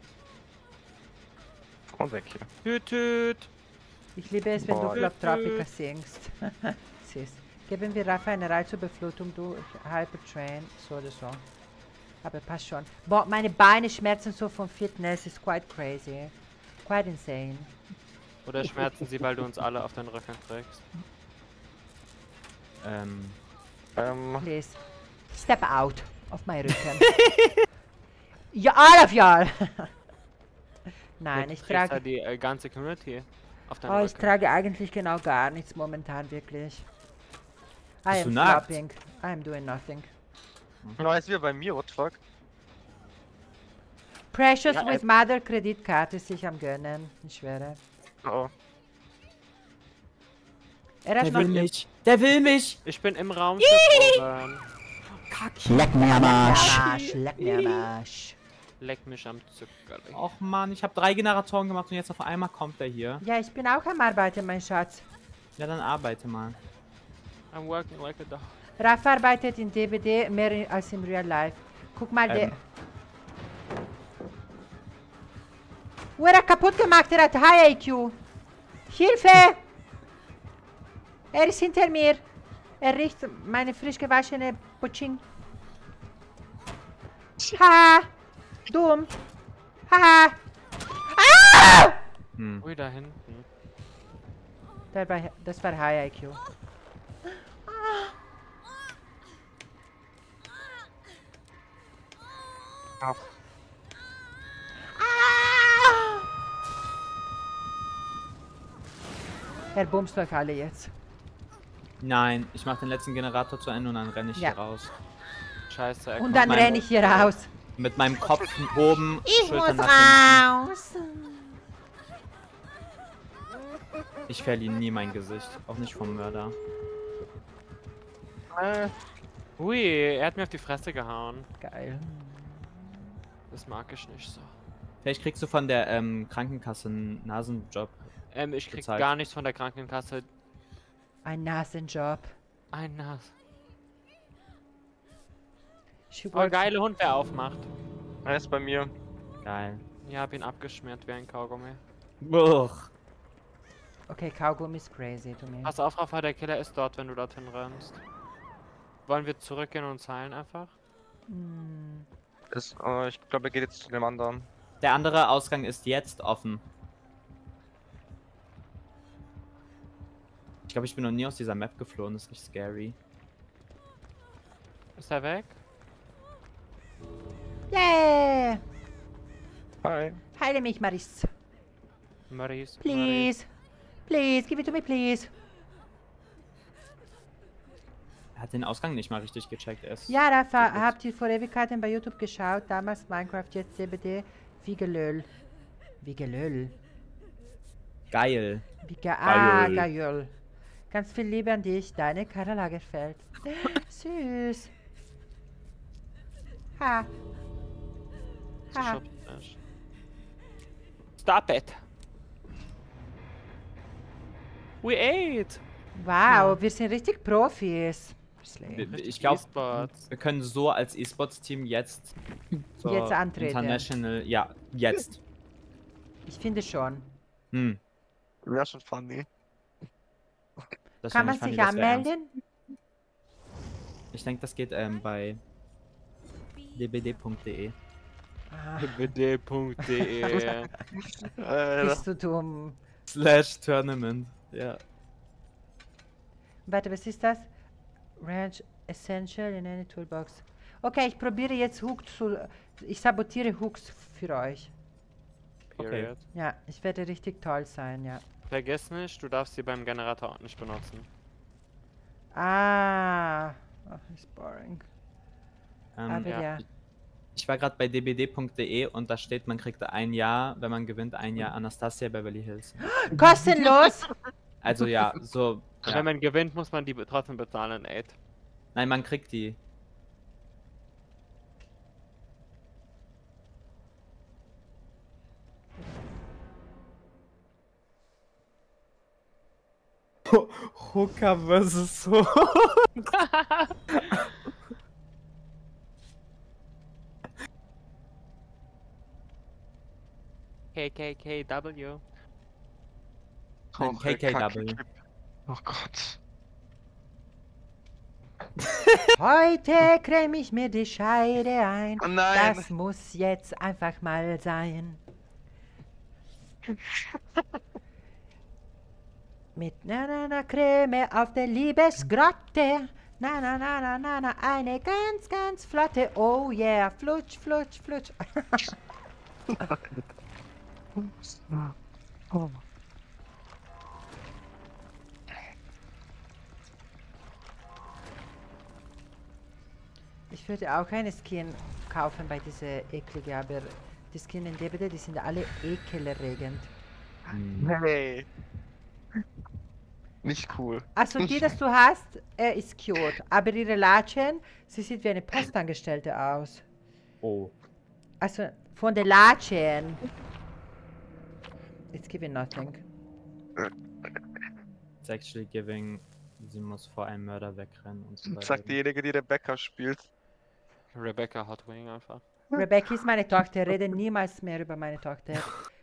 Und weg hier. Tüt, tüt. Ich liebe es, wenn Boah. du Flop Tropica singst. Süß. Geben wir Rafa eine Reizüberflutung durch Hypertrain. So oder so. Aber passt schon. Boah, meine Beine schmerzen so vom Fitness. Ist quite crazy. Quite insane. Oder schmerzen sie, weil du uns alle auf deinen Rücken trägst? Ähm, Ähm, Please. Step out auf meinen Rücken. Ja, all of y'all. Nein, Du ich trägst trage... halt die äh, ganze Community auf deinen Oh, ich Rücken. trage eigentlich genau gar nichts momentan, wirklich. I Bist am du nackt? flopping. I am doing nothing. na, ist wieder bei mir, what the fuck? Precious Ja, with äh, Mother Kreditkarte sich am gönnen. Ich schwöre. Oh. Er hat der noch... will mich. Der will mich. Ich bin im Raumschiff oben. Leck mir am Arsch. Leck mir am Arsch. Leck mich am Zuckerli. Och man, ich habe drei Generatoren gemacht und jetzt auf einmal kommt er hier. Ja, ich bin auch am Arbeiten, mein Schatz. Ja, dann arbeite mal. I'm working like a dog. Rafa arbeitet in D B D mehr als im Real Life. Guck mal, der... Ähm. Oh, er hat kaputt gemacht, er hat High I Q. Hilfe! Er ist hinter mir. Er riecht meine frisch gewaschene Putzing. Haha! Dumm! Haha! Ah! Hm. Ui, da hinten. Das war, das war High I Q. Ach, Er bumst euch alle jetzt. Nein, ich mache den letzten Generator zu Ende und dann renne ich Ja. hier raus. Scheiße, er Und kommt dann mein- renne ich hier raus. Mit meinem Kopf oben, Ich Schultern muss nach hinten. raus. Ich verliere nie mein Gesicht. Auch nicht vom Mörder. äh, Ui, er hat mir auf die Fresse gehauen. Geil. Das mag ich nicht so. Vielleicht kriegst du von der ähm, Krankenkasse einen Nasenjob. Ähm, ich krieg Bezahlt. gar nichts von der Krankenkasse. Ein Nasenjob. Ein Nas. She Oh, works- geile Hund, wer aufmacht. er ist bei mir. Geil. Ja, hab ihn abgeschmiert wie ein Kaugummi. Uch. Okay, Kaugummi ist crazy to me. Pass auf, Rafa, der Killer ist dort, wenn du dorthin rennst. Wollen wir zurückgehen und heilen einfach? Hm. Ist, äh, ich glaube, er geht jetzt zu dem anderen. Der andere Ausgang ist jetzt offen. Ich glaube, ich bin noch nie aus dieser Map geflohen. Das ist richtig scary. Ist er weg? Yeah! Hi. Heile mich, Maris. Maurice. Please. Please, give it to me, please. Er hat den Ausgang nicht mal richtig gecheckt. Er ist Ja, Rafa, Gut. habt ihr vor Ewigkeiten bei YouTube geschaut? Damals Minecraft, jetzt D B D. Wie gelöl. Wie gelöl. geil. Wie ge ah, Geil. geil. Ganz viel Liebe an dich, deine Karla Lagerfeld. Süß. Ha. Sie Ha. schubst nicht. Stop it! We ate! Wow, wir sind richtig Profis. Slay. Wir- Richtig Ich glaube, E-Sports. wir können so als E-Sports-Team jetzt zur Jetzt antreten. International, ja, jetzt. Ich finde schon. Hm. Wäre schon funny. Das Kann wär man nicht sich funny, das wär ernst. anmelden? Ich denke, das geht ähm, bei d b d punkt d e. Ah, b d punkt d e Äh, bist du dumm. Slash Tournament. Ja. Warte, was ist das? Ranch Essential in any Toolbox. Okay, ich probiere jetzt Hook zu... Ich sabotiere Hooks für euch. Period. Ja, ich werde richtig toll sein, ja. Vergiss nicht, du darfst sie beim Generator auch nicht benutzen. Ah. Ach, ist boring. Ähm, Aber ja. ja. Ich war gerade bei d b d punkt d e und da steht, man kriegt ein Jahr, wenn man gewinnt, ein Jahr Anastasia Beverly Hills. Kostenlos! Also ja, so. Wenn Ja. man gewinnt, muss man die be- trotzdem bezahlen, ey. Nein, man kriegt die. Hooker versus so. K K K W. Nein, K K W. Oh Gott. Heute creme ich mir die Scheide ein. Oh nein. Das muss jetzt einfach mal sein. Mit na na na Creme auf der Liebesgrotte. Na na na na na na, eine ganz, ganz flotte. Oh yeah, flutsch, flutsch, flutsch. Ich würde auch eine Skin kaufen bei dieser eklige, aber die Skin in D B D, die sind alle ekelerregend. Hey. Nicht cool. Also die, das du hast, äh, ist cute, aber ihre Latschen, sie sieht wie eine Postangestellte aus. Oh. Also von der Latschen. It's giving nothing. It's actually giving. Sie muss vor einem Mörder wegrennen und so weiter. Sagt diejenige, die Rebecca spielt. Rebecca Hotwing einfach. Rebecca ist meine Tochter, rede niemals mehr über meine Tochter.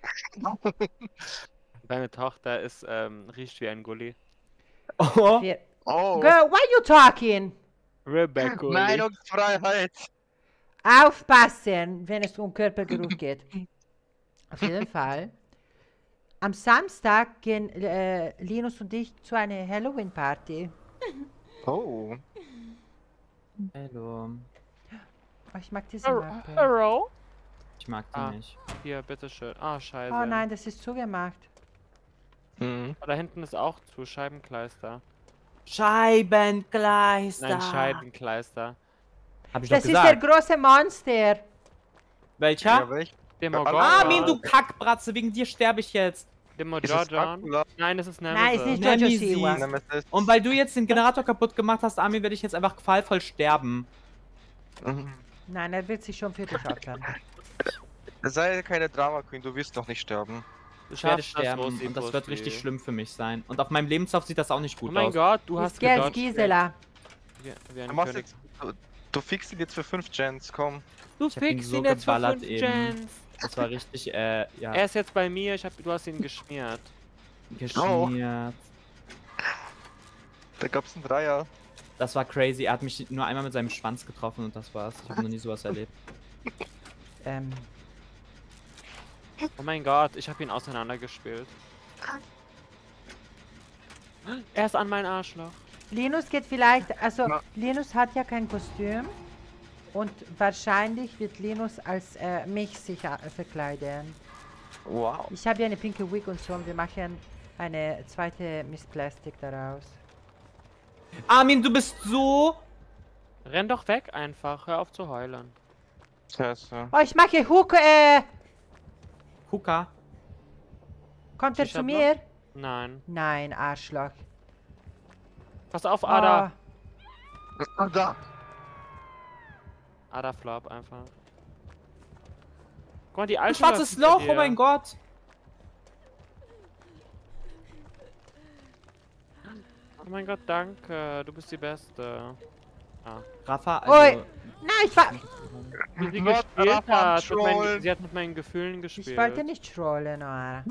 Deine Tochter ist, ähm, riecht wie ein Gully. Oh. Wir, Oh. Girl, why you talking? Rebecca Gully. Meinungsfreiheit. Aufpassen, wenn es um Körpergeruch geht. Auf jeden Fall. Am Samstag gehen äh, Linus und ich zu einer Halloween-Party. Oh. Hallo. Oh, ich mag diese Hello. Mappe. Hello. Ich mag die Ah. nicht. Hier, bitteschön. Ah, scheiße. Oh nein, das ist zugemacht. Mhm. Oh, da hinten ist auch zu Scheibenkleister. Scheibenkleister. Nein, Scheibenkleister. Hab ich doch Das ist der gesagt. große Monster. Welcher? Ja, welch? Demogorgon. Ah, Armin, du Kackbratze, wegen dir sterbe ich jetzt. Ist es Demogorgon. Dracula? Nein, das ist Nemesis. Nein, ist nicht Nemesis. Jojo Siwa. Nemesis. Und weil du jetzt den Generator kaputt gemacht hast, Armin, werde ich jetzt einfach qualvoll sterben. Mhm. Nein, er wird sich schon für dich opfern. Sei keine Drama Queen, du wirst doch nicht sterben. Du Ich werde schaffst das, sterben Rosi und das wird Pussy. richtig schlimm für mich sein. Und auf meinem Lebenslauf sieht das auch nicht Oh gut mein aus. Gott, du Ist hast Geld gedodged. Gisela. Wie, wie ein Du, machst König. jetzt, du, du fixst ihn jetzt für fünf Gens, komm. Du Ich hab ihn fixst so ihn jetzt für geballert fünf eben. Gens. Das war richtig, äh, ja, Er ist jetzt bei mir, ich hab, du hast ihn geschmiert. geschmiert. Da gab's einen Dreier. Das war crazy. Er hat mich nur einmal mit seinem Schwanz getroffen und das war's. Ich habe noch nie sowas erlebt. Ähm, Oh mein Gott, ich hab ihn auseinandergespielt. Er ist an mein Arschloch. Linus geht vielleicht, also Na. Linus hat ja kein Kostüm und wahrscheinlich wird Linus als äh, mich sicher verkleiden. Wow. Ich habe ja eine pinke Wig und so und wir machen eine zweite Miss Plastic daraus. Armin, du bist so... Renn doch weg einfach, hör auf zu heulen. Scheiße. Oh, ich mache Hook, äh, Hooker. kommt er Ich zu hab mir? Nein. Nein, Arschloch. Pass auf, Ada. Oh, Da. Ada Flop einfach. Guck mal, die Ein Alte schwarzes läuft hinter Loch, oh dir. mein Gott. Oh mein Gott, danke. Du bist die Beste. Rafa, Ui. also... nein, ich, war, Wie sie Not gespielt enough hat. Mit meinen, control. sie hat mit meinen Gefühlen gespielt. ich wollte nicht trollen, Noah.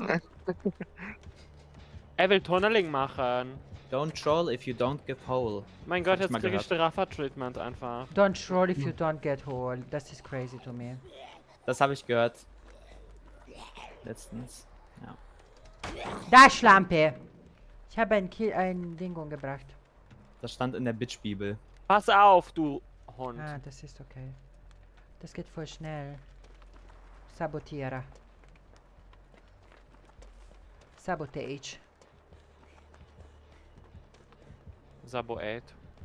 Er will Tunneling machen. Don't troll if you don't get whole. Mein Gott, Hab ich jetzt mal krieg ich gehört. Rafa-Treatment einfach. Don't troll if you don't get whole. Das ist crazy to me. Das habe ich gehört. Letztens. Ja. Da, Schlampe! Ich habe ein, Kill, ein Ding umgebracht. Das stand in der Bitch-Bibel. Pass auf, du Hund. Ah, das ist okay. Das geht voll schnell. Sabotierer. Sabotage. Sabo eight.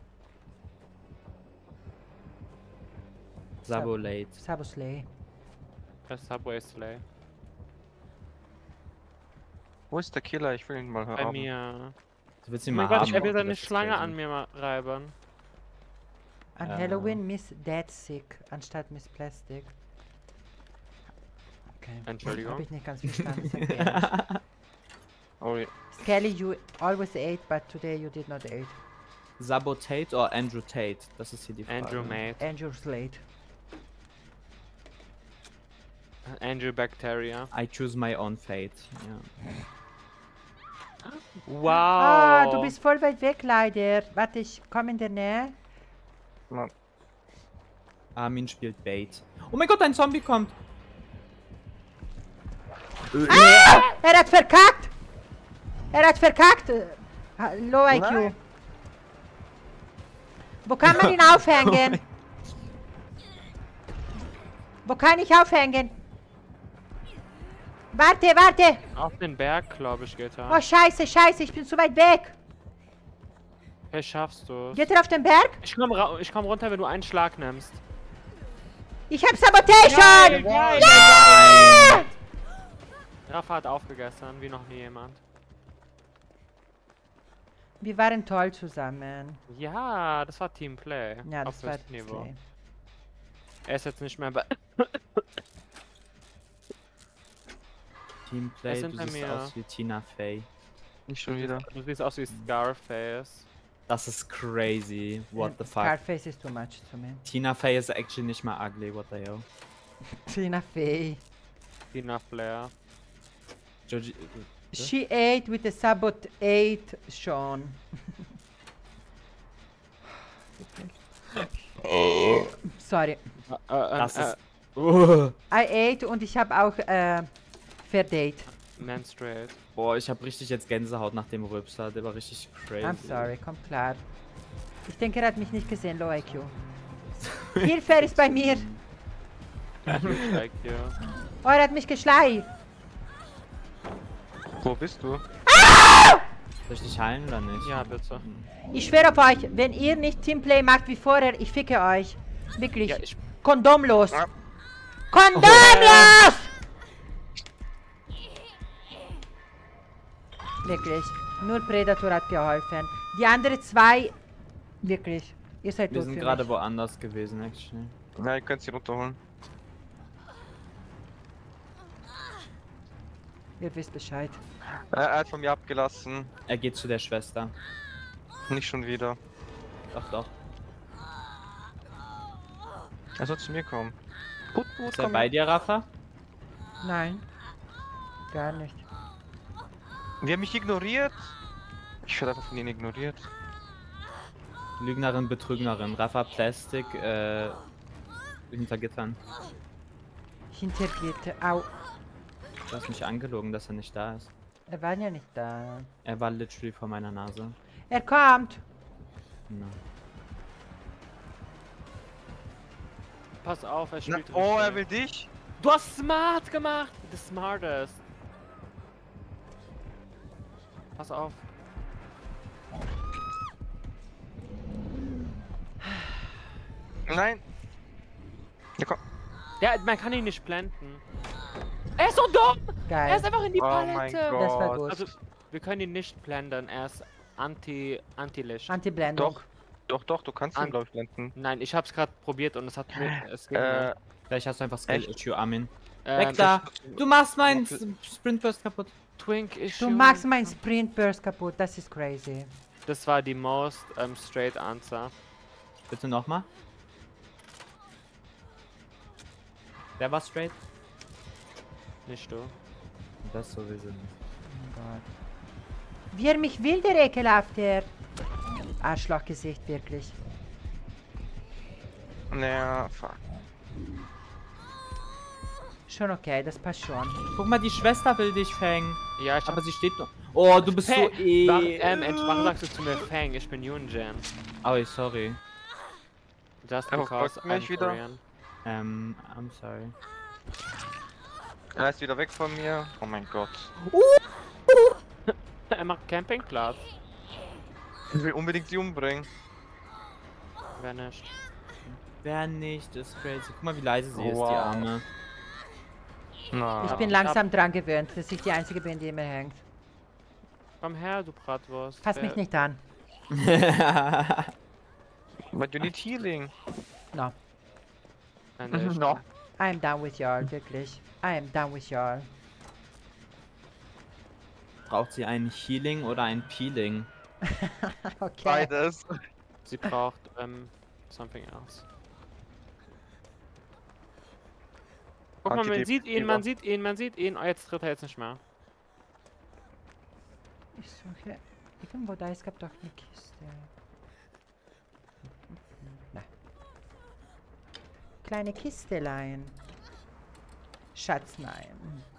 Sabolate. Saboslay. Das Subway Slay. Wo ist der Killer? Ich will ihn mal Bei haben. mir. Du willst Oh ihn mein mal Gott, haben. er will Alter, seine das ist Schlange crazy. an mir mal reiben. An Ja. Halloween Miss Dead Sick anstatt Miss Plastic. Okay. Entschuldigung. Hab ich nicht ganz verstanden. Sag ehrlich. Oh, ja. Skelly, you always ate, but today you did not eat. Sabotate oder Andrew Tate? Das ist hier die Frage. Andrew Mate. Andrew Slate. Andrew Bacteria. I choose my own fate. Ja. Wow. Ah, du bist voll weit weg, leider. Warte, ich komme in der Nähe. Mann. Armin spielt Bait. Oh mein Gott, ein Zombie kommt! Er hat verkackt! Er hat verkackt! Ha- Low I Q. Nein. Wo kann man ihn aufhängen? Wo kann ich aufhängen? Warte, warte! Auf den Berg, glaube ich, geht er. Oh, scheiße, scheiße, ich bin zu weit weg. Hey, schaffst du? Geht er auf den Berg? Ich komm, ra ich komm runter, wenn du einen Schlag nimmst. Ich hab Sabotation! geil, Ja! Rafa hat aufgegessen, wie noch nie jemand. Wir waren toll zusammen. Ja, das war Teamplay. Ja, auf das war höchstem Niveau. Slay. Er ist jetzt nicht mehr bei. Teamplay, Es sind du bei siehst mir. aus wie Tina Fey. Nicht schon wieder. Du siehst aus wie Scarface. Das ist crazy. What the fuck? Scarface is too much to me. Tina Fey is actually nicht mal ugly. What the hell? Tina Fey. Tina Flair. Georgie, She ate with the sabot ate Sean. Sorry. Äh, äh, das äh, ist. Uh. I ate und ich habe auch äh, verdate. Menstruate. Boah, ich hab richtig jetzt Gänsehaut nach dem Rülpser. Der war richtig crazy. I'm sorry, kommt klar. Ich denke, er hat mich nicht gesehen, Low I Q. Hilfe, er ist bei mir. Like you. Oh, er hat mich geschleicht. Wo bist du? Soll ich dich heilen oder nicht? Ja, bitte. Ich schwöre auf euch, wenn ihr nicht Teamplay macht wie vorher, ich ficke euch. Wirklich. Ja, ich. Kondomlos. Ah. Kondomlos! Wirklich. Nur Predator hat geholfen. Die anderen zwei, wirklich. Ihr seid Wir tot sind für gerade mich. woanders gewesen, actually. Ja, ihr könnt sie runterholen. Ihr wisst Bescheid. Äh, er hat von mir abgelassen. Er geht zu der Schwester. Nicht schon wieder. Doch, doch. Er soll zu mir kommen. Gut, gut, Ist er bei dir, Rafa? Nein. Gar nicht. Wir haben mich ignoriert. Ich werde einfach von ihnen ignoriert. Lügnerin, Betrügnerin. Rafa Plastik, äh. hinter Gittern. Hinter Gitter. Au. Du hast mich angelogen, dass er nicht da ist. Er war ja nicht da. Er war literally vor meiner Nase. Er kommt. No. Pass auf, er Na, spielt. oh, er richtig. will dich. Du hast smart gemacht! The smartest. Pass auf. Nein. Ja, komm. Ja, man kann ihn nicht blenden. Er ist so dumm! Geil. Er ist einfach in die Oh mein Palette. Gott. Das war gut. Also, wir können ihn nicht blenden. Er ist anti anti-Licht. Anti-Blendung. Doch. Doch, doch, du kannst ihn, An- glaube ich, blenden. Nein, ich hab's gerade probiert und es hat mir. Es ging Äh, nicht. Vielleicht hast du einfach Skill Echt? Issue, Armin. Ähm, Weg da! Du machst meinen Wofür- S- Sprint Burst kaputt. Twink Issue. Du machst meinen Sprint Burst kaputt. Das ist crazy. Das war die most ähm, straight answer. Bitte nochmal. Wer war straight? Nicht du. Das sowieso nicht. Oh Gott. Wie er mich will, der ekelhafter. Arschlochgesicht, wirklich. naja, fuck. Schon okay, das passt schon. Guck mal, die Schwester will dich fängen. Ja, ich Aber hab. sie steht noch. Oh, du bist so Fang. eh. Warum, ähm, Ent, warum sagst du zu mir Fang? Ich bin Yunjin. Oh, sorry. Just Er because verfolgt mich I'm wieder. Korean. Ähm, I'm sorry. Er ist wieder weg von mir. Oh mein Gott. Er macht Campingplatz. Ich will unbedingt sie umbringen. Wer nicht? Wer nicht, ist crazy. Guck mal, wie leise sie ist, die Wow. Arme. Na. Ich bin langsam dran gewöhnt, dass ich die Einzige bin, die immer hängt. Komm her, du Bratwurst. Fass Wer- mich nicht an. But you need healing. No. Nein, der ist No. schon- I am done with y'all, wirklich. I am done with y'all. Braucht sie ein Healing oder ein Peeling? Okay. Beides. Sie braucht ähm, something else. Guck mal, man Antidepressiva. sieht ihn, man sieht ihn, man sieht ihn. Oh, jetzt tritt er jetzt nicht mehr. Ich suche. Irgendwo da, es gab doch eine Kiste. Na. Kleine Kistelein. Schatz, nein.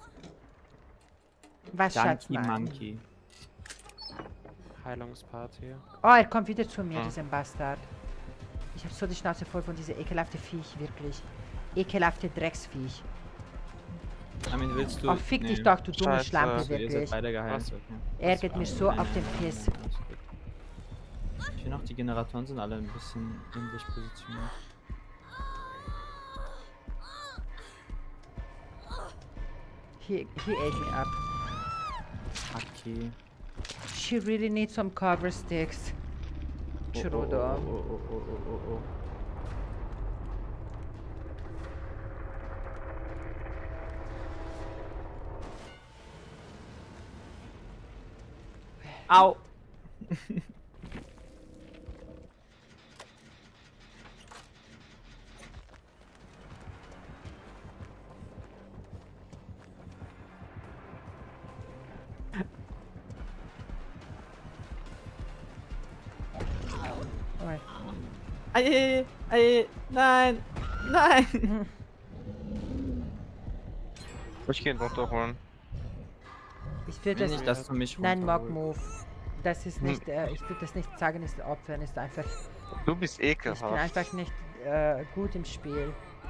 Was, Schatz, Donkey nein? Monkey. Heilungsparty. Oh, er kommt wieder zu mir, Ah. dieser Bastard. Ich hab so die Schnauze voll von diesem ekelhaften Viech, wirklich. Ekelhafte Drecksviech. Armin, willst du... Oh, fick dich Nee. doch, du dumme Scheiße. Schlampe, Also, ihr seid wirklich. beide geheilt. Was? Okay. Ärgert Das mich war- so nein, auf nein, den nein, Piss. nein, alles gut. Ich finde auch, die Generatoren sind alle ein bisschen ähnlich positioniert. He, he ate me up. Okay. She really needs some cover sticks. Oh, oh, Trudo. oh, oh, oh, oh, oh, oh. Au! Oh, Ei, ei, nein! Nein! Ich geh ihn runterholen. ich würde Will das nicht, dass du mich Nein, Mock runterholst. Move. Das ist Hm. nicht, äh, ich würde das nicht sagen, ist Opfern, ist einfach, Du bist ich bin ekelhaft. einfach nicht äh, gut im Spiel.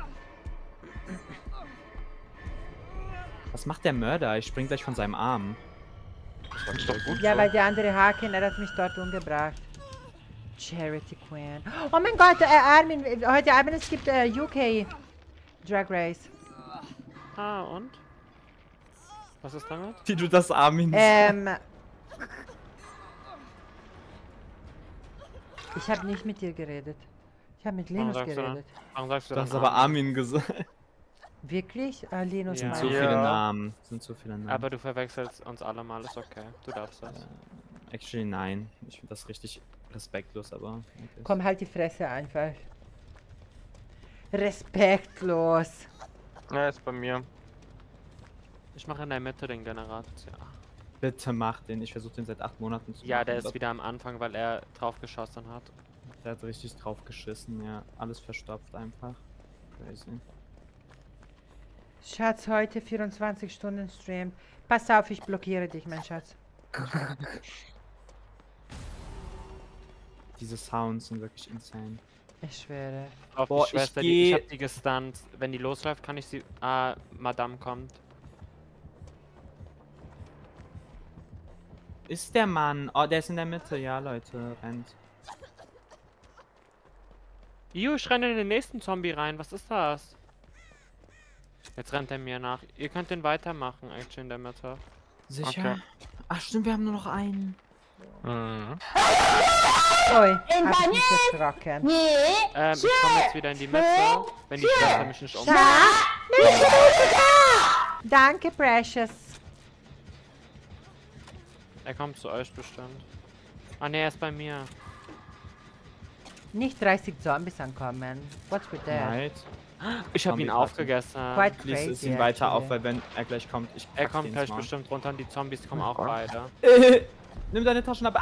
Was macht der Mörder? Ich spring gleich von seinem Arm. Das ist doch gut Ja, so. weil der andere Haken, er hat mich dort umgebracht. Charity Queen. Oh mein Gott, äh, Armin, äh, heute Abend es gibt äh, U K Drag Race. Ah, und? Was ist damit? Wie du das Armin Ähm. Ich habe nicht mit dir geredet. Ich habe mit Warum Linus sagst du dann? geredet. Warum sagst du Du dann hast aber Armin? Armin gesagt. Wirklich? Ah, Linus Ja. Sind meinte. so Ja. viele Namen. Sind so viele Namen. Aber du verwechselst uns alle mal, ist okay. Du darfst das. Actually, nein. Ich finde das richtig respektlos, aber. okay. Komm, halt die Fresse einfach. Respektlos. Ja, ist bei mir. Ich mache in der Mitte den Generator. Ja, Bitte mach den. Ich versuche den seit acht Monaten zu ja machen. der ist aber wieder am Anfang, weil er drauf geschossen hat. Der hat richtig drauf geschissen, ja. Alles verstopft einfach. Crazy. Schatz, heute vierundzwanzig Stunden Stream. Pass auf, ich blockiere dich, mein Schatz. Diese Sounds sind wirklich insane. Ich schwöre. Auf Boah, die ich Schwester, die, ich geh- hab die gestunt. Wenn die losläuft, kann ich sie. Ah, Madame kommt. Ist der Mann? Oh, der ist in der Mitte. Ja, Leute, rennt. Ju, ich renne in den nächsten Zombie rein. Was ist das? Jetzt rennt er mir nach. Ihr könnt den weitermachen, actually in der Mitte. Sicher? Okay. Ach stimmt, wir haben nur noch einen. Mhm. Oi, hab ich mich erschrocken. Ähm, ich komme jetzt wieder in die Mitte, wenn die Schwester mich nicht um. Danke, Precious. Er kommt zu euch bestimmt. Ah ne, er ist bei mir. Nicht dreißig Zombies ankommen. What's with that? Right. Ich habe ihn Zombie-Party. aufgegessen. Quite Lies es crazy. ihn weiter auf, actually. weil wenn er gleich kommt, ich Er kack kommt den gleich Smart. bestimmt runter und die Zombies kommen auch Oh. beide. Äh, nimm deine Taschenlampe.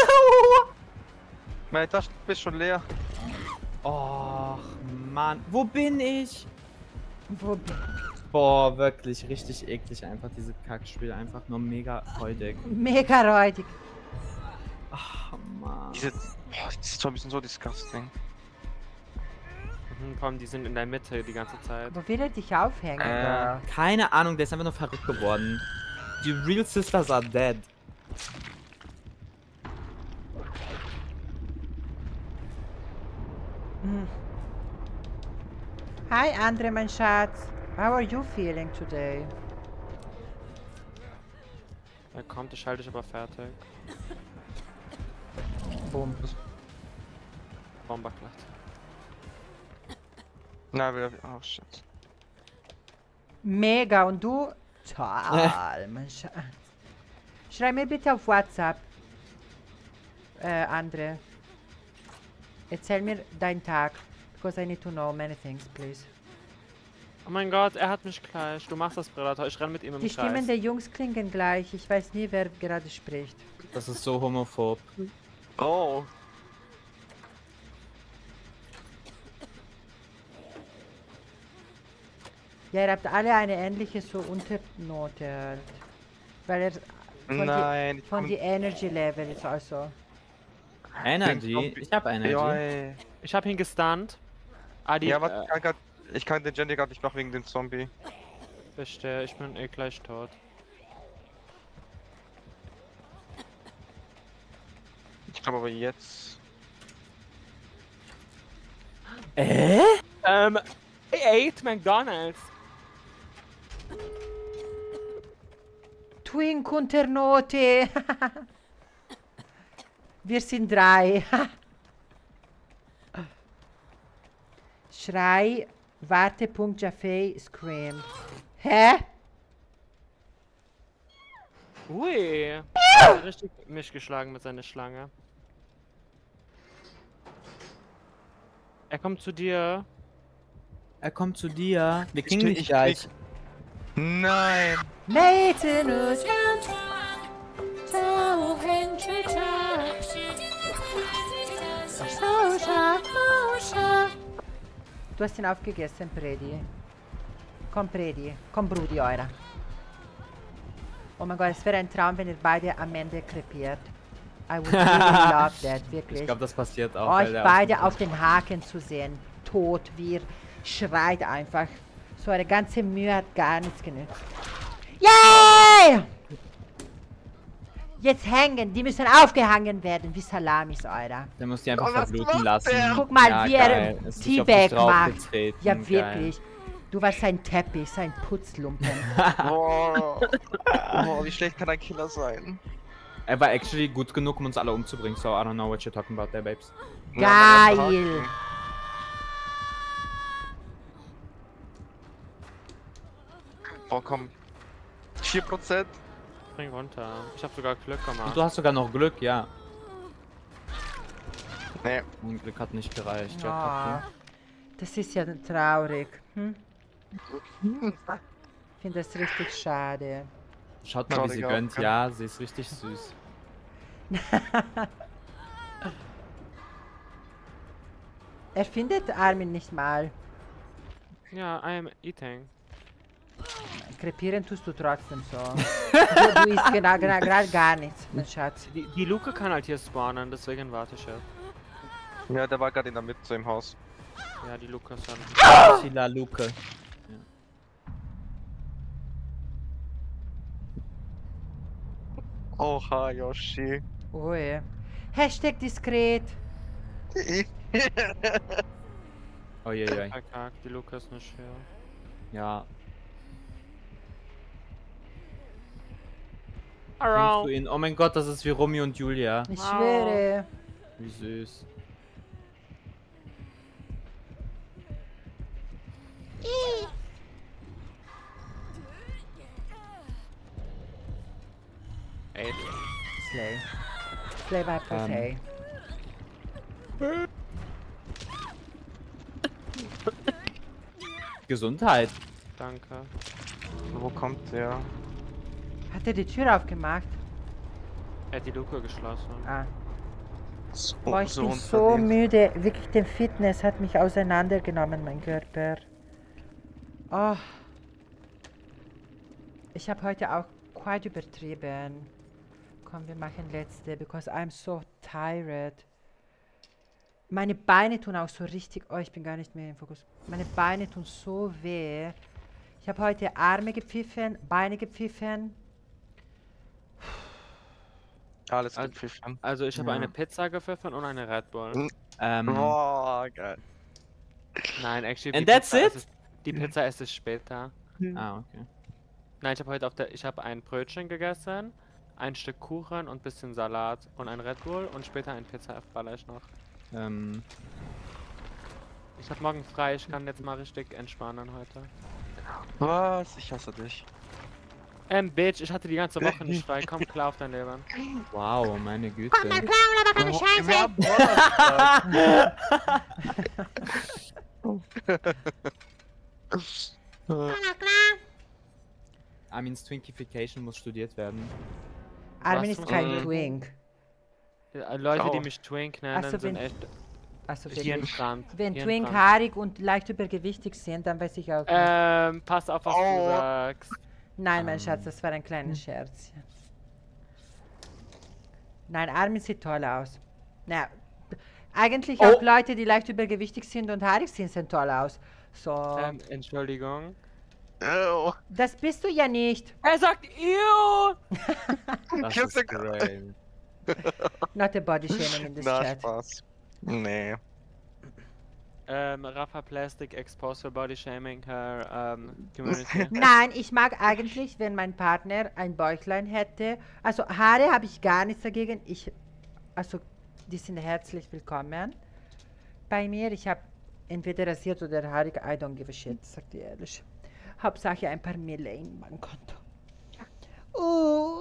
Meine Tasche ist schon leer. Och, Mann. Wo bin ich? Wo bin Boah, wirklich richtig eklig einfach, diese Kackspiele. Einfach nur mega räudig. Mega räudig. Ach, Mann. Diese, boah, diese Zombies sind so disgusting. Mhm, vor allem die sind in der Mitte die ganze Zeit. Wo will er dich aufhängen, Äh. Girl? Keine Ahnung, der ist einfach nur verrückt geworden. Die Real Sisters are dead. Hm. Hi, Andre, mein Schatz. How are you feeling today? Äh, Er kommt, ich schalte dich aber fertig. Boom. Bomberglatt. Na, wieder. Oh shit. Mega, und du? Toll, mein Schatz. Schreib mir bitte auf WhatsApp, äh, Andre. Erzähl mir deinen Tag, because I need to know many things, please. Oh mein Gott, er hat mich gleich. Du machst das, Predator. Ich renn mit ihm im Die Kreis. Stimmen der Jungs klingen gleich. Ich weiß nie, wer gerade spricht. Das ist so homophob. Oh. Ja, ihr habt alle eine ähnliche so Unternote halt. Weil er von Nein, die, ich von komm- die Energy Level ist also. Energy? Ich hab Energy. Ja, ey. Ich hab ihn gestunt. Adi, Ja, warte, äh, ich kann, grad, ich kann den Jenny gerade nicht machen wegen dem Zombie. verstehe, ich bin eh gleich tot. Ich glaube aber jetzt. Äh? Ähm, I ate McDonald's. Twink Unternote! Wir sind drei. Schrei, warte, Punkt, Jaffe, Scream. Hä? Ui. Er hat richtig mich geschlagen mit seiner Schlange. Er kommt zu dir. Er kommt zu dir. Wir Ich kriegen krieg- dich ich gleich. Nein! Maintenance. Du hast ihn aufgegessen, Predi. Komm, Predi. Komm, Brudi, eurer. Oh mein Gott, es wäre ein Traum, wenn ihr beide am Ende krepiert. I would really love that, wirklich. Ich glaube, das passiert auch. weil Euch der beide Außen- auf den Haken zu sehen. Tot, wir schreit einfach. So eine ganze Mühe hat gar nichts genützt. Yay! Jetzt hängen, die müssen aufgehangen werden, wie Salamis, Alter. Der muss die einfach Oh, was verbluten macht lassen. der? Guck mal, Ja, wie er geil. Es ist nicht auf dich Teabag macht. draufgetreten. Ja, Geil. wirklich. Du warst sein Teppich, sein Putzlumpen. Boah. Boah, wie schlecht kann ein Killer sein? Er war actually gut genug, um uns alle umzubringen, so I don't know what you're talking about there, babes. Geil! Boah, komm. vier Prozent? Spring runter. Ich hab sogar Glück Und gemacht. du hast sogar noch Glück, ja. Nee. Mein Glück hat nicht gereicht. Ja, Ah, Kapi. das ist ja traurig. Hm? Ich finde das richtig schade. Schaut mal, wie sie Trauriger gönnt. Aufgang. Ja, sie ist richtig süß. Er findet Armin nicht mal. Ja, I am eating. Krepieren tust du trotzdem so. du, du isst genau, genau, gerade gar nichts, mein Schatz. Die, die Luke kann halt hier spawnen, deswegen warte ich jetzt. Ja, der war gerade in der Mitte so im Haus. Ja, die Luke ist dann. Sheila Luke. Oha, Yoshi. Ui. Hashtag diskret. Uiuiui. Verkackt, die Luke ist nicht hier. Ja. Nimmst du Around. ihn? Oh mein Gott, das ist wie Romeo und Julia. Ich Wow. schwöre. Wie süß. Eight. Slay. Slay by Play. Gesundheit. Danke. Wo kommt der? Hat er die Tür aufgemacht? Er hat die Luke geschlossen. Ah. So, Boah, ich bin so unterwegs. müde. Wirklich, der Fitness hat mich auseinandergenommen, mein Körper. Oh. Ich habe heute auch quite übertrieben. Komm, wir machen letzte, because I'm so tired. Meine Beine tun auch so richtig... Oh, ich bin gar nicht mehr im Fokus. Meine Beine tun so weh. Ich habe heute Arme gepfiffen, Beine gepfiffen. Alles Also- gepfiffen. Also ich habe Ja. eine Pizza gepfiffen und eine Red Bull. Mhm. Ähm, Boah, geil. Nein, actually. And die that's Pizza it? esse ich- Die Pizza esse ich später. Ah, okay. Nein, ich habe heute auf der. Ich habe ein Brötchen gegessen, ein Stück Kuchen und ein bisschen Salat und ein Red Bull und später ein Pizza baller ich noch. Ähm, Ich hab morgen frei, ich kann jetzt mal richtig entspannen heute. Was? Ich hasse dich. Ähm, Bitch, ich hatte die ganze Woche nicht frei. Komm klar auf dein Leben. wow, meine Güte. Komm mal klar, oder keine Scheiße. Wir haben Donnerstag. Komm mal klar. Armins Twinkification muss studiert werden. Armin Was ist muss kein man- Twink. Ja, Leute, die Oh. mich Twink Ach nennen, so, sind wenn- echt Also wenn, hirnkrank. wenn Twink hirnkrank. haarig und leicht übergewichtig sind, dann weiß ich auch nicht. Ähm, pass auf, was Oh. du sagst. Nein, mein ähm. Schatz, das war ein kleiner Scherz. Nein, Armin sieht toll aus. Na, eigentlich Oh. auch Leute, die leicht übergewichtig sind und haarig sind, sehen toll aus. So, Ähm, Entschuldigung. Ew. das bist du ja nicht. Er sagt Ew! Das Ich hab's ist ja- great. Not a body shaming in this Na, chat. Spaß. Nee. Ähm, Rafa Plastic exposed for body shaming her ähm, community. Nein, ich mag eigentlich, wenn mein Partner ein Bäuchlein hätte. Also Haare habe ich gar nichts dagegen. Ich, also die sind herzlich willkommen bei mir. Ich habe entweder rasiert oder haarig. I don't give a shit, sagt ihr ehrlich. Hauptsache ein paar Mille im Bankkonto. Uh.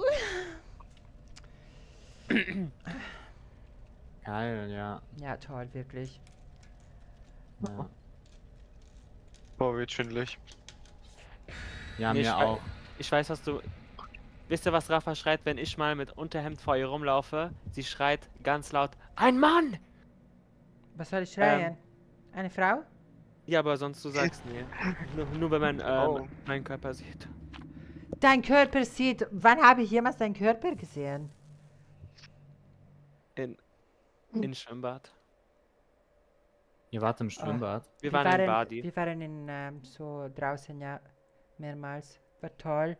Geil, ja. Ja, toll, wirklich. Ja, Boah, wird schwindelig. ja Nee, mir ich wei- auch. Ich weiß, was du... Wisst ihr, was Rafa schreit, wenn ich mal mit Unterhemd vor ihr rumlaufe? Sie schreit ganz laut, ein Mann! Was soll ich schreien? Eine Frau? Ja, aber sonst du sagst nie. Nur, nur wenn man ähm, Oh. meinen Körper sieht. Dein Körper sieht. Wann habe ich jemals deinen Körper gesehen? In, in Schwimmbad. Ihr wart im Schwimmbad. Wir waren in Badi. Wir waren in, ähm, so draußen, ja, mehrmals. War toll.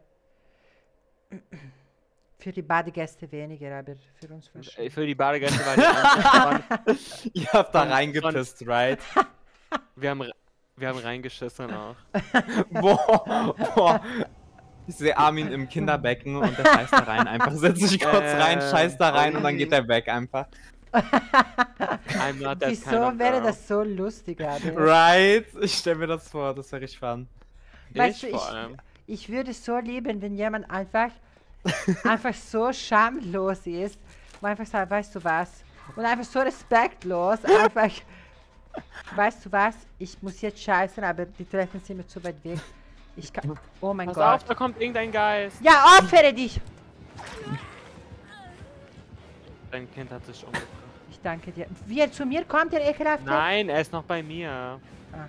Für die Badegäste weniger, aber für uns war Äh, schön. Für die Badegäste war die Antwort. Ihr habt da Von- reingepisst, right? Wir haben, re- wir haben reingeschissen auch. boah, boah. Ich sehe Armin im Kinderbecken und der scheißt da rein. Einfach setzt sich kurz rein, Ähm, scheißt da rein und dann geht der weg einfach. I'm not that kind Wieso of wäre girl. das so lustig, aber? Right? Ich stell mir das vor, das wäre richtig fun. Weißt Ich du, vor ich- allem. Ich würde es so lieben, wenn jemand einfach, einfach so schamlos ist und einfach sagt, weißt du was? Und einfach so respektlos, einfach, weißt du was? Ich muss jetzt scheißen, aber die Toiletten sind mir zu weit weg. Ich kann, oh mein Pass Gott. auf, da kommt irgendein Geist. Ja, opfere dich! Dein Kind hat sich umgebracht. Ich danke dir. Wie er zu mir kommt, der ekelhafte? Nein, er ist noch bei mir. Ah.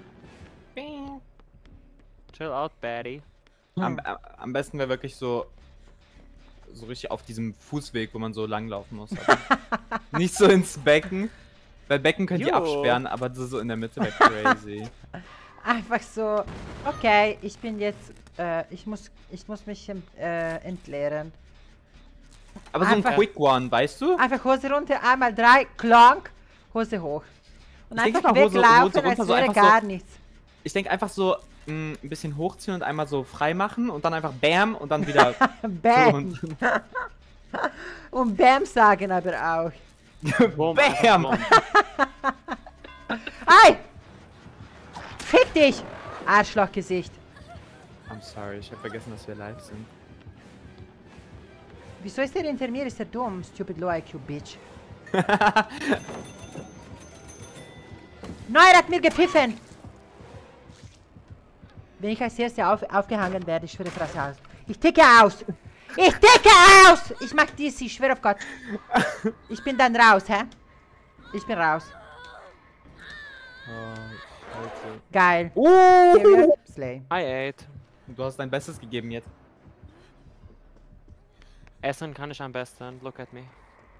Chill out, Betty. Am, am- am besten wäre wirklich so, so richtig auf diesem Fußweg, wo man so langlaufen muss. Aber nicht so ins Becken. Weil Becken könnt ihr Jo. absperren, aber so so in der Mitte wäre crazy. Einfach so, okay, ich bin jetzt, äh, ich muss, ich muss mich äh, entleeren. Aber so ein Einfach- Quick One, weißt du? Einfach Hose runter, einmal drei, klonk, Hose hoch. Und Ich denke einfach mal, Hose- weglaufen, Hose runter, als so wäre einfach so- gar nichts. Ich denke einfach so mh, ein bisschen hochziehen und einmal so frei machen und dann einfach Bam und dann wieder. Bam. Und Bam sagen aber auch. Boom, Bam! boom. Ei! Fick dich! Arschlochgesicht. I'm sorry, ich habe vergessen, dass wir live sind. Wieso ist der hinter mir? Ist der dumm? Stupid low I Q bitch. Neuer hat mir gepfiffen! Wenn ich als Erster auf, aufgehangen werde, ich schwöre auf das Haus. Ich ticke aus! Ich ticke aus! Ich mach dies, ich schwöre auf Gott. Ich bin dann raus, hä? Ich bin raus. Oh, Scheiße. Geil. Uh! Serious? Slay. I ate. Du hast dein Bestes gegeben jetzt. Essen kann ich am besten. Look at me.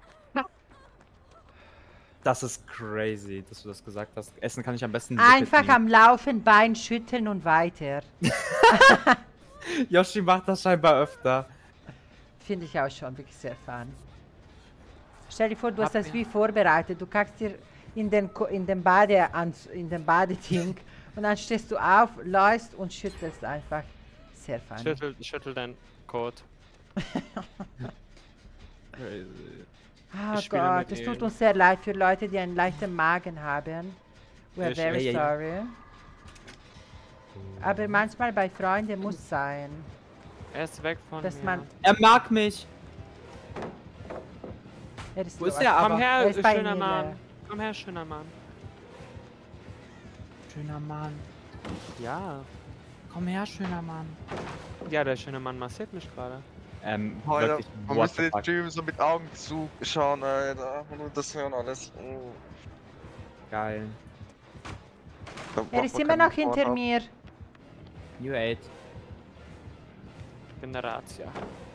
Das ist crazy, dass du das gesagt hast. Essen kann ich am besten. look at Einfach me. am Laufen, Bein schütteln und weiter. Yoshi macht das scheinbar öfter. Finde ich auch schon wirklich sehr fun. Stell dir vor, du hast Hab das ich- wie vorbereitet. Du kackst dir in den, Ko- in den, Bade in den Badeding und dann stehst du auf, läufst und schüttelst einfach. Sehr fun. Schüttel, schüttel dein Code. Crazy. Oh Ich spiele Gott, mit es tut ihm. uns sehr leid für Leute, die einen leichten Magen haben. We're Ich- very Ja, ja, ja. sorry. Aber manchmal bei Freunden muss sein. Er ist weg von Dass mir. man- Er mag mich. Er ist Wo ist los. er Komm aber? her, Er ist bei schöner Nele. Mann. Komm her, schöner Mann. Schöner Mann. Ja. Komm her, schöner Mann. Ja, der schöne Mann massiert mich gerade. Ähm, Alter, wirklich, man what müsste the den fuck. Stream so mit Augen zuschauen, Alter. Und nur das hören alles. Oh. Geil. Da Er braucht ist man immer keinen noch hinter Vorhaben. mir. You ate. Generatia.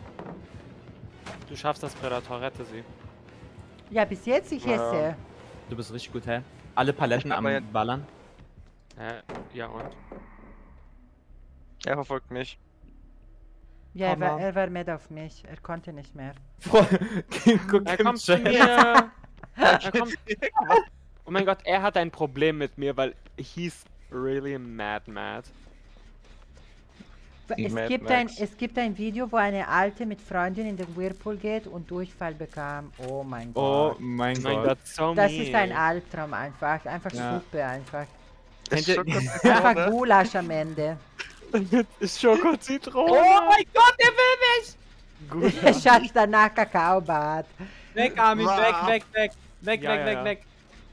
Du schaffst das, Predator, rette sie. Ja, bis jetzt ich Ja. esse. Du bist richtig gut, hä? Alle Paletten Ich am bin aber Ballern. Äh, ja und? Er verfolgt mich. Ja, er war, Hammer. er war mit auf mich. Er konnte nicht mehr. Guck Er im kommt zu Chat. mir. Er kommt. Oh mein Gott, er hat ein Problem mit mir, weil he's really mad mad. Es Mad gibt, ein, Max. es gibt ein Video, wo eine Alte mit Freundin in den Whirlpool geht und Durchfall bekam. Oh mein Oh Gott. mein Oh mein Gott. Gott, so Das mean. ist ein Albtraum einfach. Einfach Ja. Suppe einfach. Kennt ihr- Einfach Gulasch am Ende. Ist Schoko-Zitrone. Oh mein Gott, der will mich! Gut. Schaut danach Kakaobad. Weg, Armin, Wow. weg, weg, weg. Weg, Ja, weg, ja, weg, ja. weg.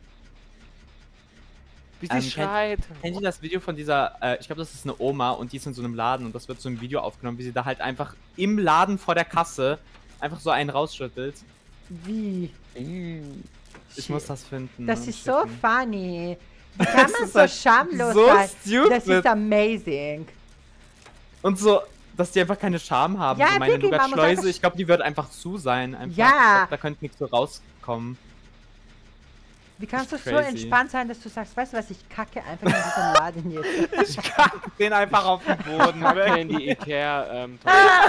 Wie sie Ähm, kennt- schreit. Kennt ihr das Video von dieser, äh, ich glaube, das ist eine Oma und die ist in so einem Laden und das wird so im Video aufgenommen, wie sie da halt einfach im Laden vor der Kasse einfach so einen rausschüttelt. Wie? Ich muss das finden. Das und ist so schicken. funny. Wie kann Das man ist so halt schamlos so sein? stupid. Das ist amazing. Und so, dass die einfach keine Scham haben. Ja, so meine wirklich, man muss Nougat-Schleuse, einfach- ich glaube, die wird einfach zu sein. Einfach. Ja. Ich glaub, da könnte nichts so rauskommen. Wie kannst du ist so crazy. entspannt sein, dass du sagst, weißt du was, ich kacke einfach in diesen Laden jetzt. Ich kack den einfach auf den Boden. Kacke in die Ikea, ähm,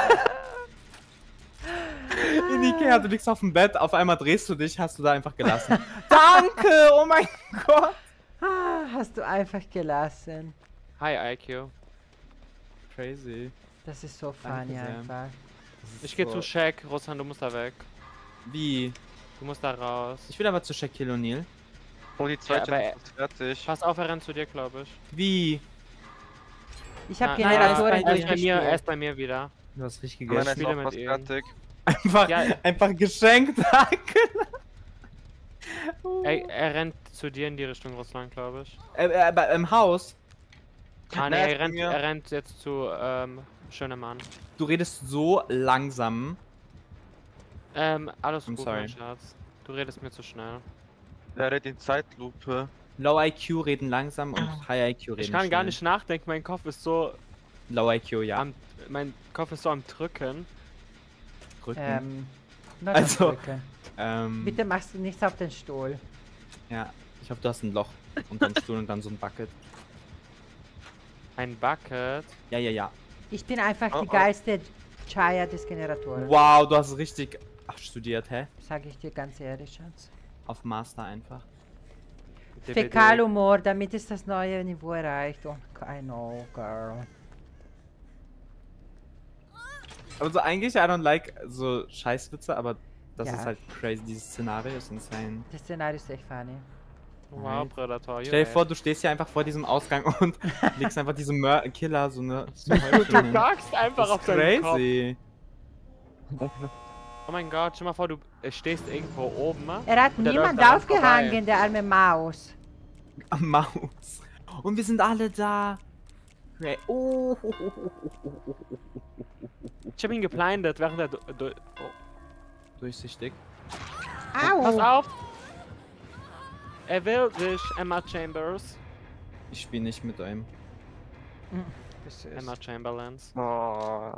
In Ikea, du liegst auf dem Bett, auf einmal drehst du dich, hast du da einfach gelassen. Danke, oh mein Gott. Ah, hast du einfach gelassen. Hi, I Q. Crazy. Das ist so Danke funny sehr. einfach. Das ist Ich gehe so- zu Shaq. Russland, du musst da weg. Wie? Du musst da raus. Ich will aber zu Shaquille O'Neal. Oh, die zweite aber- ist fertig. Pass auf, er rennt zu dir, glaube ich. Wie? Ich habe Na- Generatoren nein, er ist bei mir, er durchgespielt. ist bei mir wieder. Du hast richtig Meiner gegessen. ist spiele auch mit fast ihm. fertig. Einfach, Ja. einfach geschenkt, danke. Er, er rennt zu dir in die Richtung Russland, glaube ich. Äh, äh, aber im Haus, Ah, Nein, ne, ist er bei rennt, mir. er rennt jetzt zu, ähm, Schönemann. du redest so langsam. Ähm, alles I'm gut, sorry. mein Schatz. Du redest mir zu schnell. Er redet in Zeitlupe. Low I Q reden langsam und High I Q reden Ich kann gar schnell. nicht nachdenken, mein Kopf ist so Low I Q, ja. am, mein Kopf ist so am Drücken. Rücken. Ähm, not Also- am Drücken. ähm, Bitte machst du nichts auf den Stuhl. Ja, ich hoffe, du hast ein Loch unter dem Stuhl und dann so ein Bucket. Ein Bucket. Ja, ja, ja. Ich bin einfach Oh, die oh. geilste Chaya des Generatoren. Wow, du hast richtig ach, studiert, hä? Sag ich dir ganz ehrlich, Schatz. Auf Master einfach. D V D. Fäkalhumor, damit es das neue Niveau erreicht. Und I know, girl. Aber so eigentlich, I don't like so Scheißwitze, aber das Ja. ist halt crazy. Dieses Szenario ist insane. Das Szenario ist echt funny. Wow, Predator. Stell dir you vor, ate. du stehst hier einfach vor diesem Ausgang und legst einfach diesem Mör Killer so eine. So Du kackst einfach auf deinen Kopf. crazy. Oh mein Gott, stell mal vor, du äh, stehst irgendwo oben. Er hat Und der niemand läuft daran aufgehangen, vorbei. der arme Maus. Am Maus. Und wir sind alle da. Cra- Oh. Ich hab ihn geblindet, während er. Du, du, oh. Durchsichtig. Pass Au! auf! Er will dich, Emma Chambers. Ich spiele nicht mit einem. Das ist- Emma Chamberlains. Oh.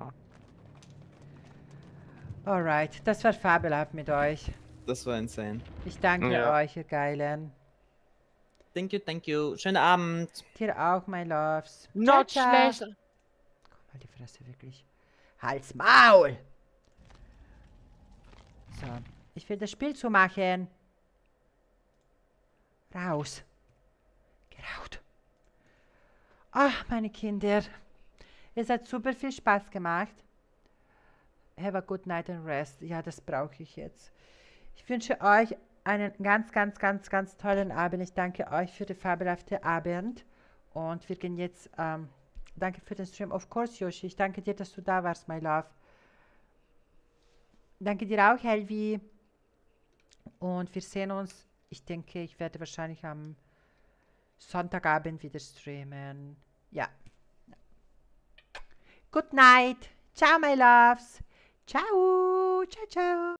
Alright, das war fabelhaft mit euch. Das war insane. Ich danke Ja. euch, ihr Geilen. Thank you, thank you. Schönen Abend. Dir auch, my loves. Not Ciao, ciao. schlecht. Halt die Fresse, wirklich. Hals, Maul! So, ich will das Spiel zumachen. Raus. Geraut. Ach, meine Kinder. Es hat super viel Spaß gemacht. have a good night and rest. Ja, das brauche ich jetzt. Ich wünsche euch einen ganz, ganz, ganz, ganz tollen Abend. Ich danke euch für den fabelhaften Abend. Und wir gehen jetzt, ähm, danke für den Stream. Of course, Yoshi. Ich danke dir, dass du da warst, my love. Danke dir auch, Helvi. Und wir sehen uns. Ich denke, ich werde wahrscheinlich am Sonntagabend wieder streamen. Ja. Good night. Ciao, my loves. Ciao. Ciao, ciao.